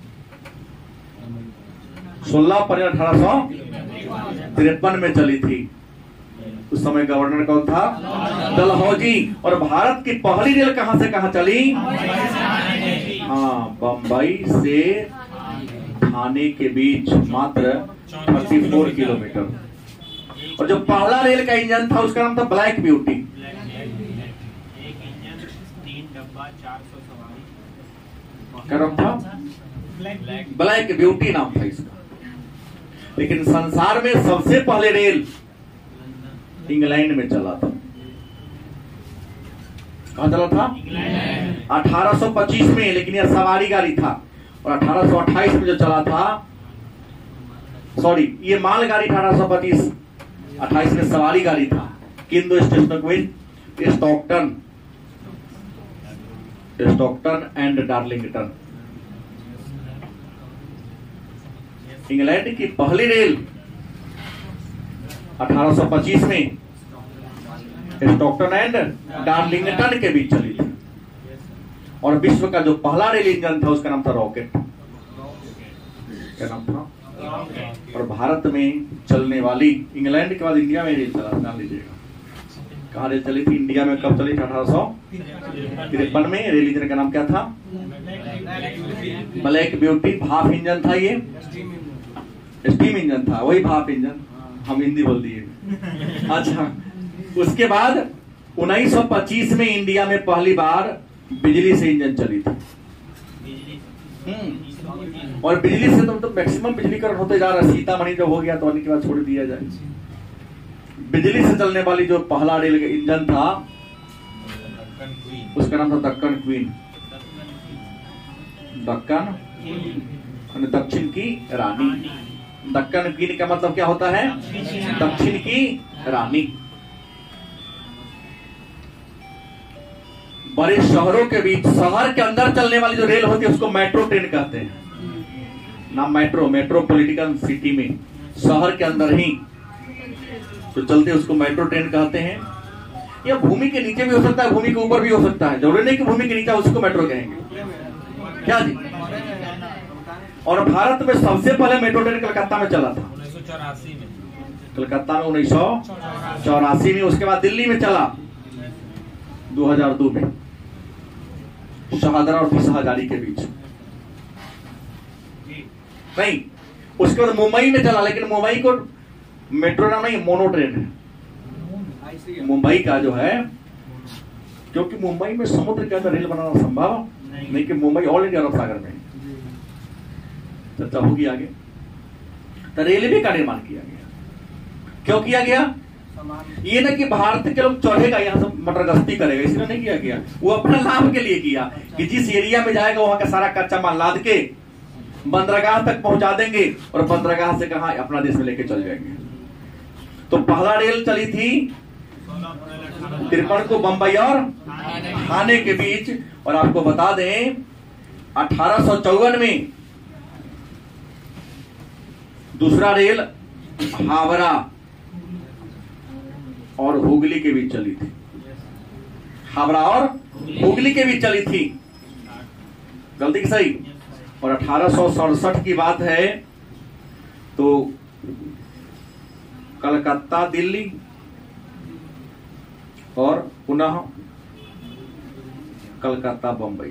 सोलह अप्रैल अठारह सौ तिरपन में चली थी। उस समय गवर्नर कौन था? डलहौजी। और भारत की पहली रेल कहां से कहां चली? हाँ बंबई से थाने के बीच मात्र चौंतीस किलोमीटर। और जो पहला रेल का इंजन था उसका नाम था ब्लैक ब्यूटी। एक इंजन, तीन डब्बा, चार सौ सवारी। क्या नाम था? ब्लैक ब्यूटी नाम था इसका। लेकिन संसार में सबसे पहले रेल इंग्लैंड में चला था। कहां चला था? अठारह सौ पच्चीस में, लेकिन यह सवारी गाड़ी था। और अठारह सौ अट्ठाईस में जो चला था, सॉरी ये माल गाड़ी अठारह सौ पच्चीस, अट्ठाईस में सवारी गाड़ी था। किन दो स्टेशनों को? Stockton Stockton and Darlington. England की पहली रेल अठारह सौ पच्चीस में स्टॉकटन एंड डार्लिंगटन के बीच चली थी। और विश्व का जो पहला रेल इंजन था उसका नाम था रॉकेट। क्या नाम था? और भारत में चलने वाली, इंग्लैंड के बाद इंडिया में रेल चला, जान लीजिएगा। कहाँ रेल चली थी? इंडिया में कब चली थी? अठारह सौ तिरपन में। रेल इंजन का नाम क्या था? Black beauty. भाप इंजन था, ये स्टीम इंजन था, वही भाप इंजन, हम हिंदी बोल दिए। अच्छा, उसके बाद उन्नीस सौ पच्चीस में इंडिया में पहली बार बिजली से इंजन चली थी। हम्म और बिजली से तो, तो मैक्सिमम बिजलीकरण होते जा रहा है। सीतामढ़ी जब हो गया तो अन्य के बाद छोड़ दिया जाए। बिजली से चलने वाली जो पहला रेल इंजन था उसका नाम था दक्कन क्वीन। दक्कन दक्षिण की रानी। दक्कन क्वीन का मतलब क्या होता है? दक्षिण की रानी। बड़े शहरों के बीच, शहर के अंदर चलने वाली जो रेल होती है उसको मेट्रो ट्रेन कहते हैं। ना मेट्रो, मेट्रोपॉलिटन सिटी में, शहर के अंदर ही जो चलते हैं उसको मेट्रो ट्रेन कहते हैं। यह भूमि के नीचे भी हो सकता है, भूमि के ऊपर भी हो सकता है। जरूरी नहीं कि भूमि के नीचे उसको मेट्रो कहेंगे। क्या जी? और भारत में सबसे पहले मेट्रो ट्रेन कलकत्ता में चला था, उन्नीस सौ चौरासी में। कलकत्ता में उन्नीस सौ चौरासी में। उसके बाद दिल्ली में चला दो हज़ार दो में, शाहदरा और फिसहाजारी के बीच। नहीं, उसके बाद मुंबई में चला, लेकिन मुंबई को मेट्रो नाम नहीं, मोनो ट्रेन है मुंबई का जो है, क्योंकि मुंबई में समुद्र के अंदर रेल बनाना संभव नहीं कि मुंबई ऑल इंडिया अरब सागर में। चर्चा होगी आगे। तो रेलवे का निर्माण किया गया। क्यों किया गया? ये ना कि भारत के लोग चढ़ेगा यहाँ से मटर गश्ती करेगा, इसलिए नहीं किया गया। वो अपने लाभ के लिए किया कि जिस एरिया में जाएगा वहां का सारा कच्चा माल लाद के बंदरगाह तक पहुंचा देंगे और बंदरगाह से कहा अपना देश में लेके चल जाएंगे। तो पहला रेल चली थी तिरपन को बंबई और ठाणे के बीच। और आपको बता दें अठारह सौ चौवन में दूसरा रेल हावड़ा और हुगली के बीच चली थी। हावड़ा और हुगली के बीच चली थी। गलती की सही। और अठारह सौ सड़सठ की बात है तो कलकत्ता दिल्ली और पुनः कलकत्ता बंबई।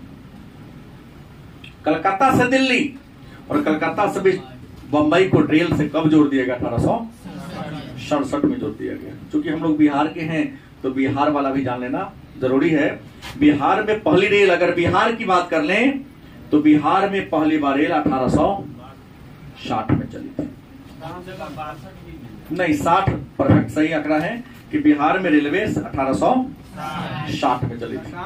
कलकत्ता से दिल्ली और कलकत्ता से भी बंबई को रेल से कब जोड़ दिया गया? अठारह सौ सड़सठ में जोड़ दिया गया। क्योंकि हम लोग बिहार के हैं तो बिहार वाला भी जान लेना जरूरी है। बिहार में पहली रेल, अगर बिहार की बात कर लें तो बिहार में पहली बार रेल अठारह सौ साठ में चली थी। नहीं, साठ परफेक्ट सही आंकड़ा है कि बिहार में रेलवे अठारह सौ साठ में चली थी।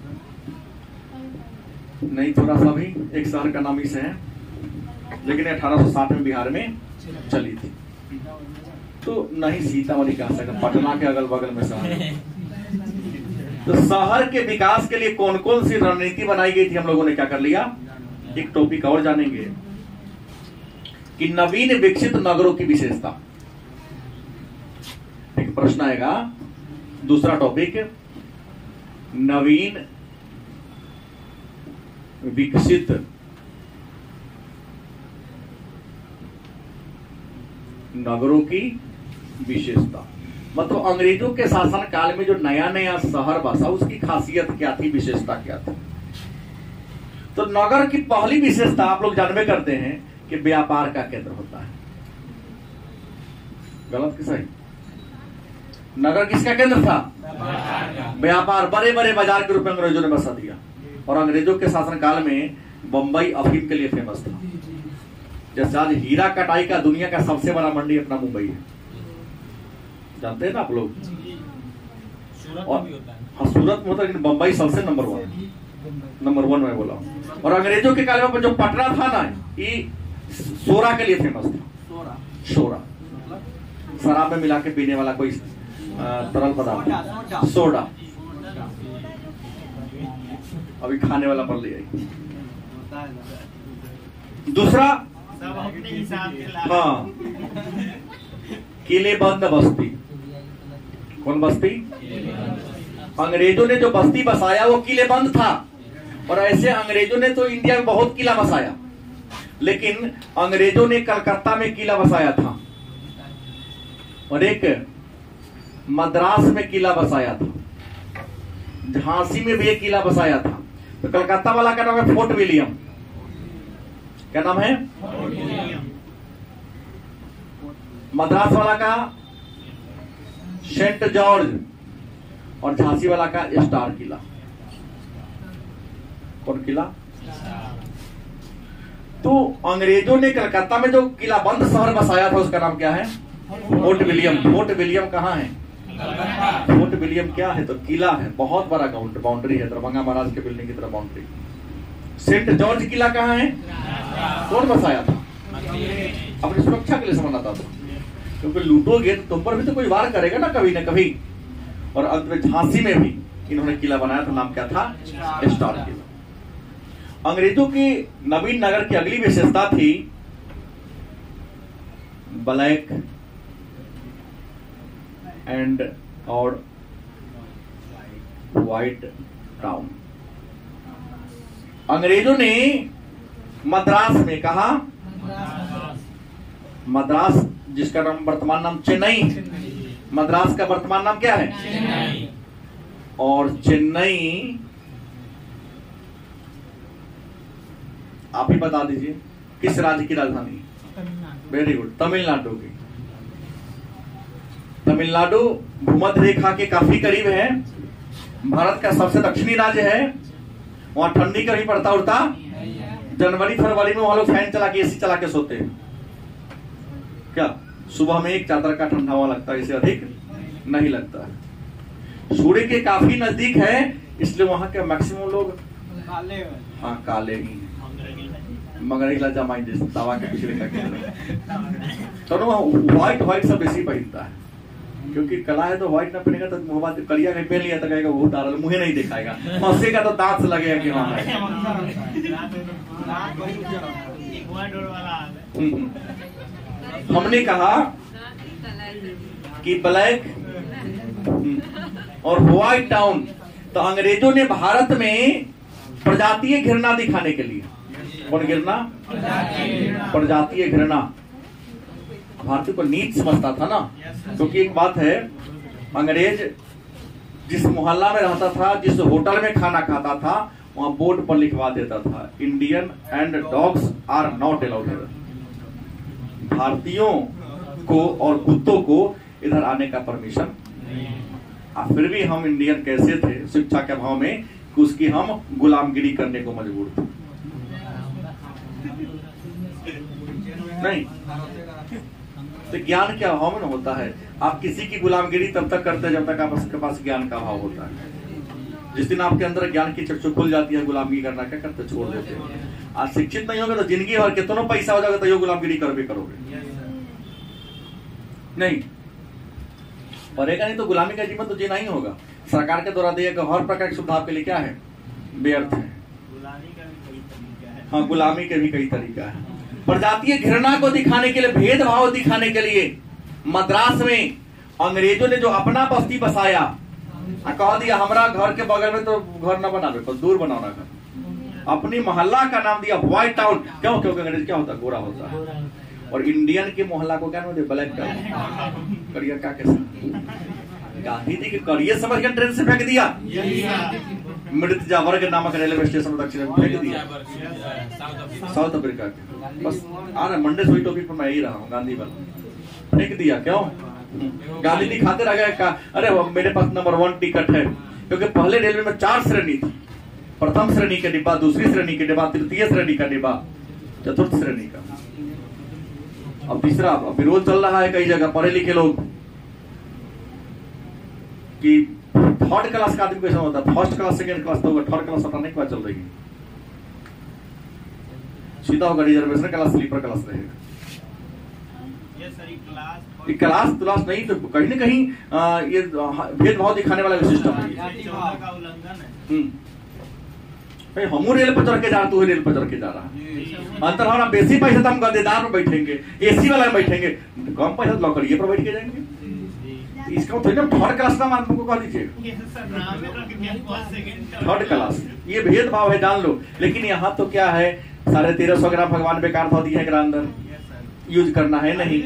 नहीं, थोड़ा सा भी एक शहर का नाम इसे है, लेकिन अठारह सौ साठ में बिहार में चली थी। तो नहीं सीतामढ़ी कह सकते, पटना के अगल बगल में शहर। तो शहर के विकास के लिए कौन कौन सी रणनीति बनाई गई थी हम लोगों ने क्या कर लिया? एक टॉपिक और जानेंगे कि नवीन विकसित नगरों की विशेषता। एक प्रश्न आएगा। दूसरा टॉपिक नवीन विकसित नगरों की विशेषता। मतलब अंग्रेजों के शासन काल में जो नया नया शहर बसा उसकी खासियत क्या थी, विशेषता क्या थी? तो नगर की पहली विशेषता आप लोग जानबे करते हैं कि व्यापार का केंद्र होता है। गलत कि सही? नगर किसका केंद्र था? व्यापार। बड़े बड़े बाजार के रूप में अंग्रेजों ने बसा दिया। और अंग्रेजों के शासनकाल में बंबई अफीम के लिए फेमस था। जैसे आज हीरा कटाई का दुनिया का सबसे बड़ा मंडी अपना मुंबई है, जानते हैं ना आप लोग। और हाँ, सूरत में होता है, लेकिन बंबई सबसे नंबर वन नंबर वन में बोला। और अंग्रेजों के काल में जो पटना था ना, ये सोरा के लिए फेमस था। सोरा शराब में मिला के पीने वाला कोई तरल पदार्थ, सोडा। अभी खाने वाला पड़ लिया। दूसरा, सब अपने हिसाब से ला। हाँ, किले बंद बस्ती। कौन बस्ती? अंग्रेजों ने जो बस्ती बसाया वो किले बंद था। और ऐसे अंग्रेजों ने तो इंडिया में बहुत किला बसाया, लेकिन अंग्रेजों ने कलकत्ता में किला बसाया था और एक मद्रास में किला बसाया था, झांसी में भी एक किला बसाया था। तो कलकत्ता वाला का नाम है फोर्ट विलियम। क्या नाम है? मद्रास वाला का सेंट जॉर्ज और झांसी वाला का स्टार किला। कौन किला? तो अंग्रेजों ने कलकत्ता में जो किला बंद शहर बसाया था उसका नाम क्या है? Fort William. फोर्ट विलियम कहाँ है? फोर्ट विलियम क्या है? तो किला है, बहुत बड़ा बाउंड्री है, दरभंगा महाराज के बिल्डिंग की तरह बाउंड्री। सेंट जॉर्ज किला कहाँ है? कौन बसाया था? अपनी सुरक्षा के लिए बनाता था, क्योंकि लूटोगे तो तुम पर भी तो कोई वार करेगा ना कभी ना कभी। और अंत में झांसी में भी इन्होंने किला बनाया था, नाम क्या था? स्टार किला। अंग्रेजों की नवीन नगर की अगली विशेषता थी ब्लैक एंड और व्हाइट टाउन। अंग्रेजों ने मद्रास में कहा, मद्रास जिसका नाम वर्तमान नाम चेन्नई, मद्रास का वर्तमान नाम क्या है? चेन्नई। और चेन्नई आप ही बता दीजिए किस राज्य की राजधानी? वेरी गुड, तमिलनाडु की। तमिलनाडु भूमध्य रेखा के काफी करीब है, भारत का सबसे दक्षिणी राज्य है। वहां ठंडी कभी पड़ता उड़ता, जनवरी फरवरी में वहां लोग फैन चला के एसी चला के सोते हैं। क्या सुबह में एक चादर का ठंडा हुआ लगता है, इससे अधिक नहीं लगता है। सूर्य के काफी नजदीक है, इसलिए वहां के मैक्सिमम लोग काले, हाँ काले ही हैं। मगरैला जमाई दवा के पिछले का तो व्हाइट व्हाइट सब इसी पहनता है, क्योंकि कला है तो व्हाइट ना पहनेगा तो मुंह बात करिया कहीं पहन लिया तो कहेगा वो डाल, मुझे नहीं दिखाएगा, हंसेगा तो दांत से लगेगा कि हाँ हमने कहा कि ब्लैक और व्हाइट टाउन। तो अंग्रेजों ने भारत में प्रजातीय घृणा दिखाने के लिए, कौन घृणा? प्रजातीय घृणा। भारतीय को नीच समझता था ना, क्योंकि एक बात है, अंग्रेज जिस मोहल्ला में रहता था, जिस होटल में खाना खाता था, वहां बोर्ड पर लिखवा देता था, Indian and dogs are not allowed. भारतीयों को और कुत्तों को इधर आने का परमिशन। फिर भी हम इंडियन कैसे थे शिक्षा के अभाव में कि उसकी हम गुलामगिरी करने को मजबूर थे। नहीं तो ज्ञान के अभाव में होता है। आप किसी की गुलामगिरी तब तक करते हैं जब तक आपके पास ज्ञान का अभाव होता है। जिस दिन आपके अंदर ज्ञान की चक्षु खुल जाती है, गुलामगिरी करना क्या करते, छोड़ देते हैं। आज शिक्षित नहीं होगा तो जिंदगी भर कितना पैसा हो जाएगा तो ये गुलामगिरी कर भी करोगे नहीं, पड़ेगा नहीं तो गुलामी का जीवन तो जीना ही होगा। सरकार के द्वारा दिए गए हर प्रकार की सुविधा आपके लिए क्या है? व्यर्थ है। हाँ, गुलामी के भी कई तरीका है। प्रजातीय घृणा को दिखाने के लिए, भेदभाव दिखाने के लिए मद्रास में अंग्रेजों ने जो अपना बस्ती बसाया, कह दिया हमारा घर के बगल में तो घर न बनावे, तो दूर बनाना घर। अपनी मोहल्ला का नाम दिया व्हाइट टाउन। क्यों? क्योंकि अंग्रेज क्या होता है? गोरा होता है। और इंडियन के मोहल्ला को क्या नाम दिया? Black town. करियर का कैसा? गांधी जी के करियर समझ के ट्रेन से फेंक दिया। मृत जावर्ग नामक रेलवे स्टेशन दक्षिण में फेंक दिया, साउथ अफ्रीका के। बस आ रहा मंडे सुई टॉपिक पर मैं यही रहा हूँ, गांधी वाला फेंक दिया। क्यों? गांधी जी खाते रह गए का, अरे मेरे पास नंबर वन टिकट है, क्योंकि पहले रेलवे में चार श्रेणी थी, प्रथम श्रेणी के डिब्बा, दूसरी श्रेणी के डिब्बा, तृतीय श्रेणी का डिब्बा, चतुर्थ श्रेणी का, अब तीसरा। अब विरोध चल रहा है कई जगह, पढ़े लिखे लोग कि थर्ड क्लास का आदमी कैसा होता है, फर्स्ट क्लास सेकेंड क्लास तो होगा, थर्ड क्लास हटाने की बात चल रही है, सीधा होगा रिजर्वेशन क्लास, स्लीपर क्लास रहेगा। ये क्लास क्लास नहीं तो कहीं ना कहीं आ, ये भेदभाव दिखाने वाला सिस्टम है। हम रेल पर चढ़ के जा रहा, तू रेल पर चढ़ के जा रहा, अंतर हमारा बेसी पैसा तो हम गद्देदार में बैठेंगे, एसी वाला में बैठेंगे, कम पैसा तो लॉकरिए पर बैठ के जाएंगे। इसका थोड़ी ना थर्ड क्लास नाम आदमी को कह दीजिए, थर्ड क्लास, ये भेदभाव है, जान लो। लेकिन यहाँ तो क्या है, साढ़े तेरह सौ ग्राम भगवान बेकार था दिए ग्राम अंदर यूज करना है नहीं।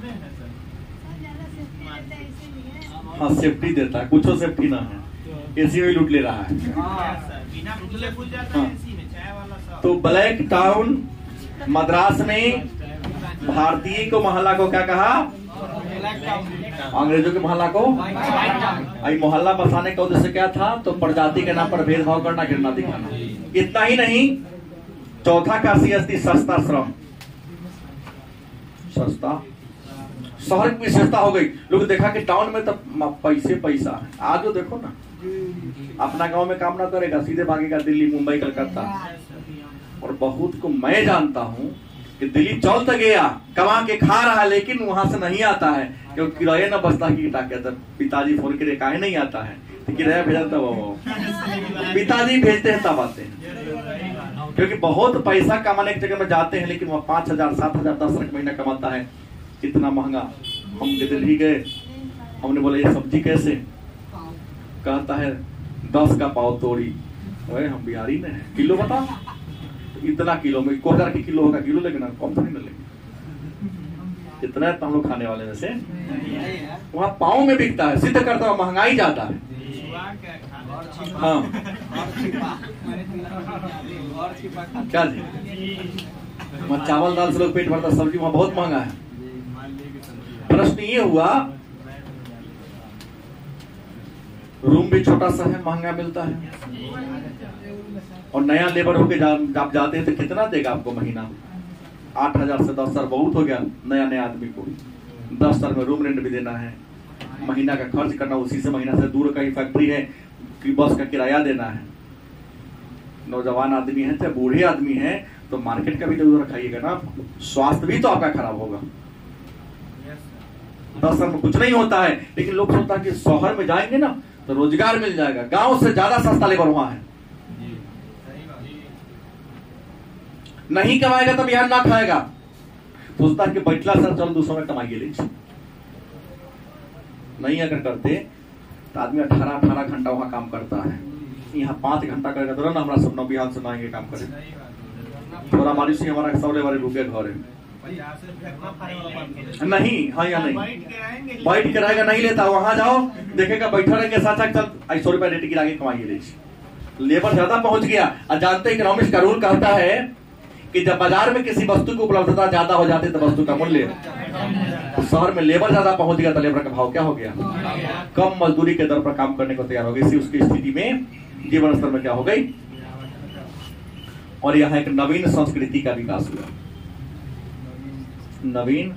हाँ सेफ्टी देता है, कुछ सेफ्टी ना है, एसी में लूट ले रहा है। हाँ। तो ब्लैक टाउन मद्रास में भारतीय को मोहल्ला को क्या कहा, अंग्रेजों के मोहल्ला को। आई मोहल्ला बसाने का उद्देश्य क्या था, तो प्रजाति के नाम पर भेदभाव करना, घृणा दिखाना। इतना ही नहीं, चौथा खासियत सस्ता श्रम, सस्ता शहर की विशेषता हो गई। लोग देखा कि टाउन में तो पैसे पैसा है, आज जो देखो ना, अपना गांव में काम ना करेगा, सीधे भागेगा दिल्ली, मुंबई, कलकत्ता। और बहुत को मैं जानता हूँ कि दिल्ली चल तो गया, कमा के खा रहा है, लेकिन वहां से नहीं आता है क्योंकि किराया न बचता की कहता, पिताजी फोन करे काहे नहीं आता है, तो किराया भेजा तब वो पिताजी भेजते हैं तब आते हैं, क्योंकि बहुत पैसा कमाने की जगह में जाते हैं, लेकिन वहाँ पांच हजार सात हजार दस लाख महीना कमाता है, इतना महंगा। हम दिल्ली गए, हमने बोला ये सब्जी कैसे, कहता है दस का पाव तोड़ी। अरे हम बिहारी में है, किलो बता, इतना किलो में को हजार की किलो होगा, किलो लेकिन कम तो नहीं लेंगे, इतना तो हम लोग खाने वाले में से। वहाँ पाव में बिकता है, सिद्ध करता है महंगाई ज्यादा है। हाँ क्या जी, वहाँ चावल दाल से लोग पेट भरता, सब्जी वहाँ बहुत महंगा है। प्रश्न ये हुआ, रूम भी छोटा सा है, महंगा मिलता है, और नया लेबर होके जा, आप जाते हैं तो कितना देगा आपको महीना, आठ हजार से दस हजार बहुत हो गया नया नया आदमी को। दस हजार में रूम रेंट भी देना है, महीना का खर्च करना, उसी से महीना से दूर का ही फैक्ट्री है कि बस का किराया देना है। नौजवान आदमी है चाहे बूढ़े आदमी है, तो मार्केट का भी तो रखाइएगा ना, स्वास्थ्य भी तो आपका खराब होगा। दस हजार में कुछ नहीं होता है, लेकिन लोग सोचता है कि शहर में जाएंगे ना तो रोजगार मिल जाएगा, गांव से ज्यादा सस्ता लेबर वहां है। नहीं कमाएगा तो बिहार ना खाएगा, सोचता है कि बैठला सर चल दूसरों में कमाइए ले। नहीं अगर करते तो आदमी अठारह अठारह घंटा वहां काम करता है, यहाँ पांच घंटा करेगा तो ना हमारा सब बिहार से आएंगे काम करे, थोड़ा बारिश से हमारा सबले बारे रुके घर है नहीं। हाँ या नहीं बैठ के रहेगा, नहीं लेता, वहां जाओ देखेगा बैठा रहेगा, साथ साथ चल सौ रुपया रेट की लागे कमाइए ले। लेबर ज्यादा पहुंच गया। और जानते इकोनॉमिक्स का रूल कहता है कि जब बाजार में किसी वस्तु की उपलब्धता ज्यादा हो जाती है तो वस्तु का मूल्य, तो शहर में लेबर ज्यादा पहुंच गया तो लेबर का भाव क्या हो गया, कम मजदूरी के दर पर काम करने को तैयार हो गई। इसी उसकी स्थिति में जीवन स्तर में क्या हो गई, और यहाँ एक नवीन संस्कृति का विकास हुआ। नवीन,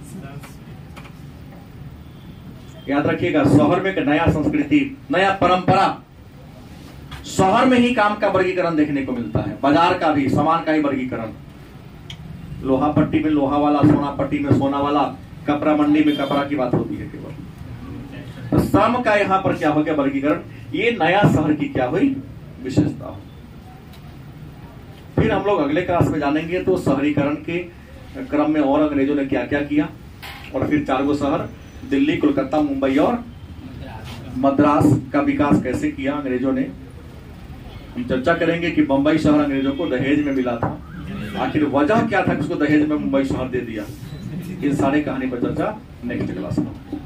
याद रखिएगा, शहर में एक नया संस्कृति, नया परंपरा, शहर में ही काम का वर्गीकरण देखने को मिलता है, बाजार का भी, सामान का ही वर्गीकरण। लोहा पट्टी में लोहा वाला, सोना पट्टी में सोना वाला, कपड़ा मंडी में कपड़ा की बात होती है केवल। तो श्रम का यहाँ पर क्या हो गया वर्गीकरण, ये नया शहर की क्या हुई विशेषता हो। फिर हम लोग अगले क्लास में जानेंगे तो शहरीकरण के क्रम में और अंग्रेजों ने क्या क्या किया, और फिर चार गो शहर दिल्ली, कोलकाता, मुंबई और मद्रास का विकास कैसे किया अंग्रेजों ने। हम चर्चा करेंगे कि बंबई शहर अंग्रेजों को दहेज में मिला था, आखिर वजह क्या था कि उसको दहेज में मुंबई शहर दे दिया। इन सारे कहानी पर चर्चा नेक्स्ट क्लास में।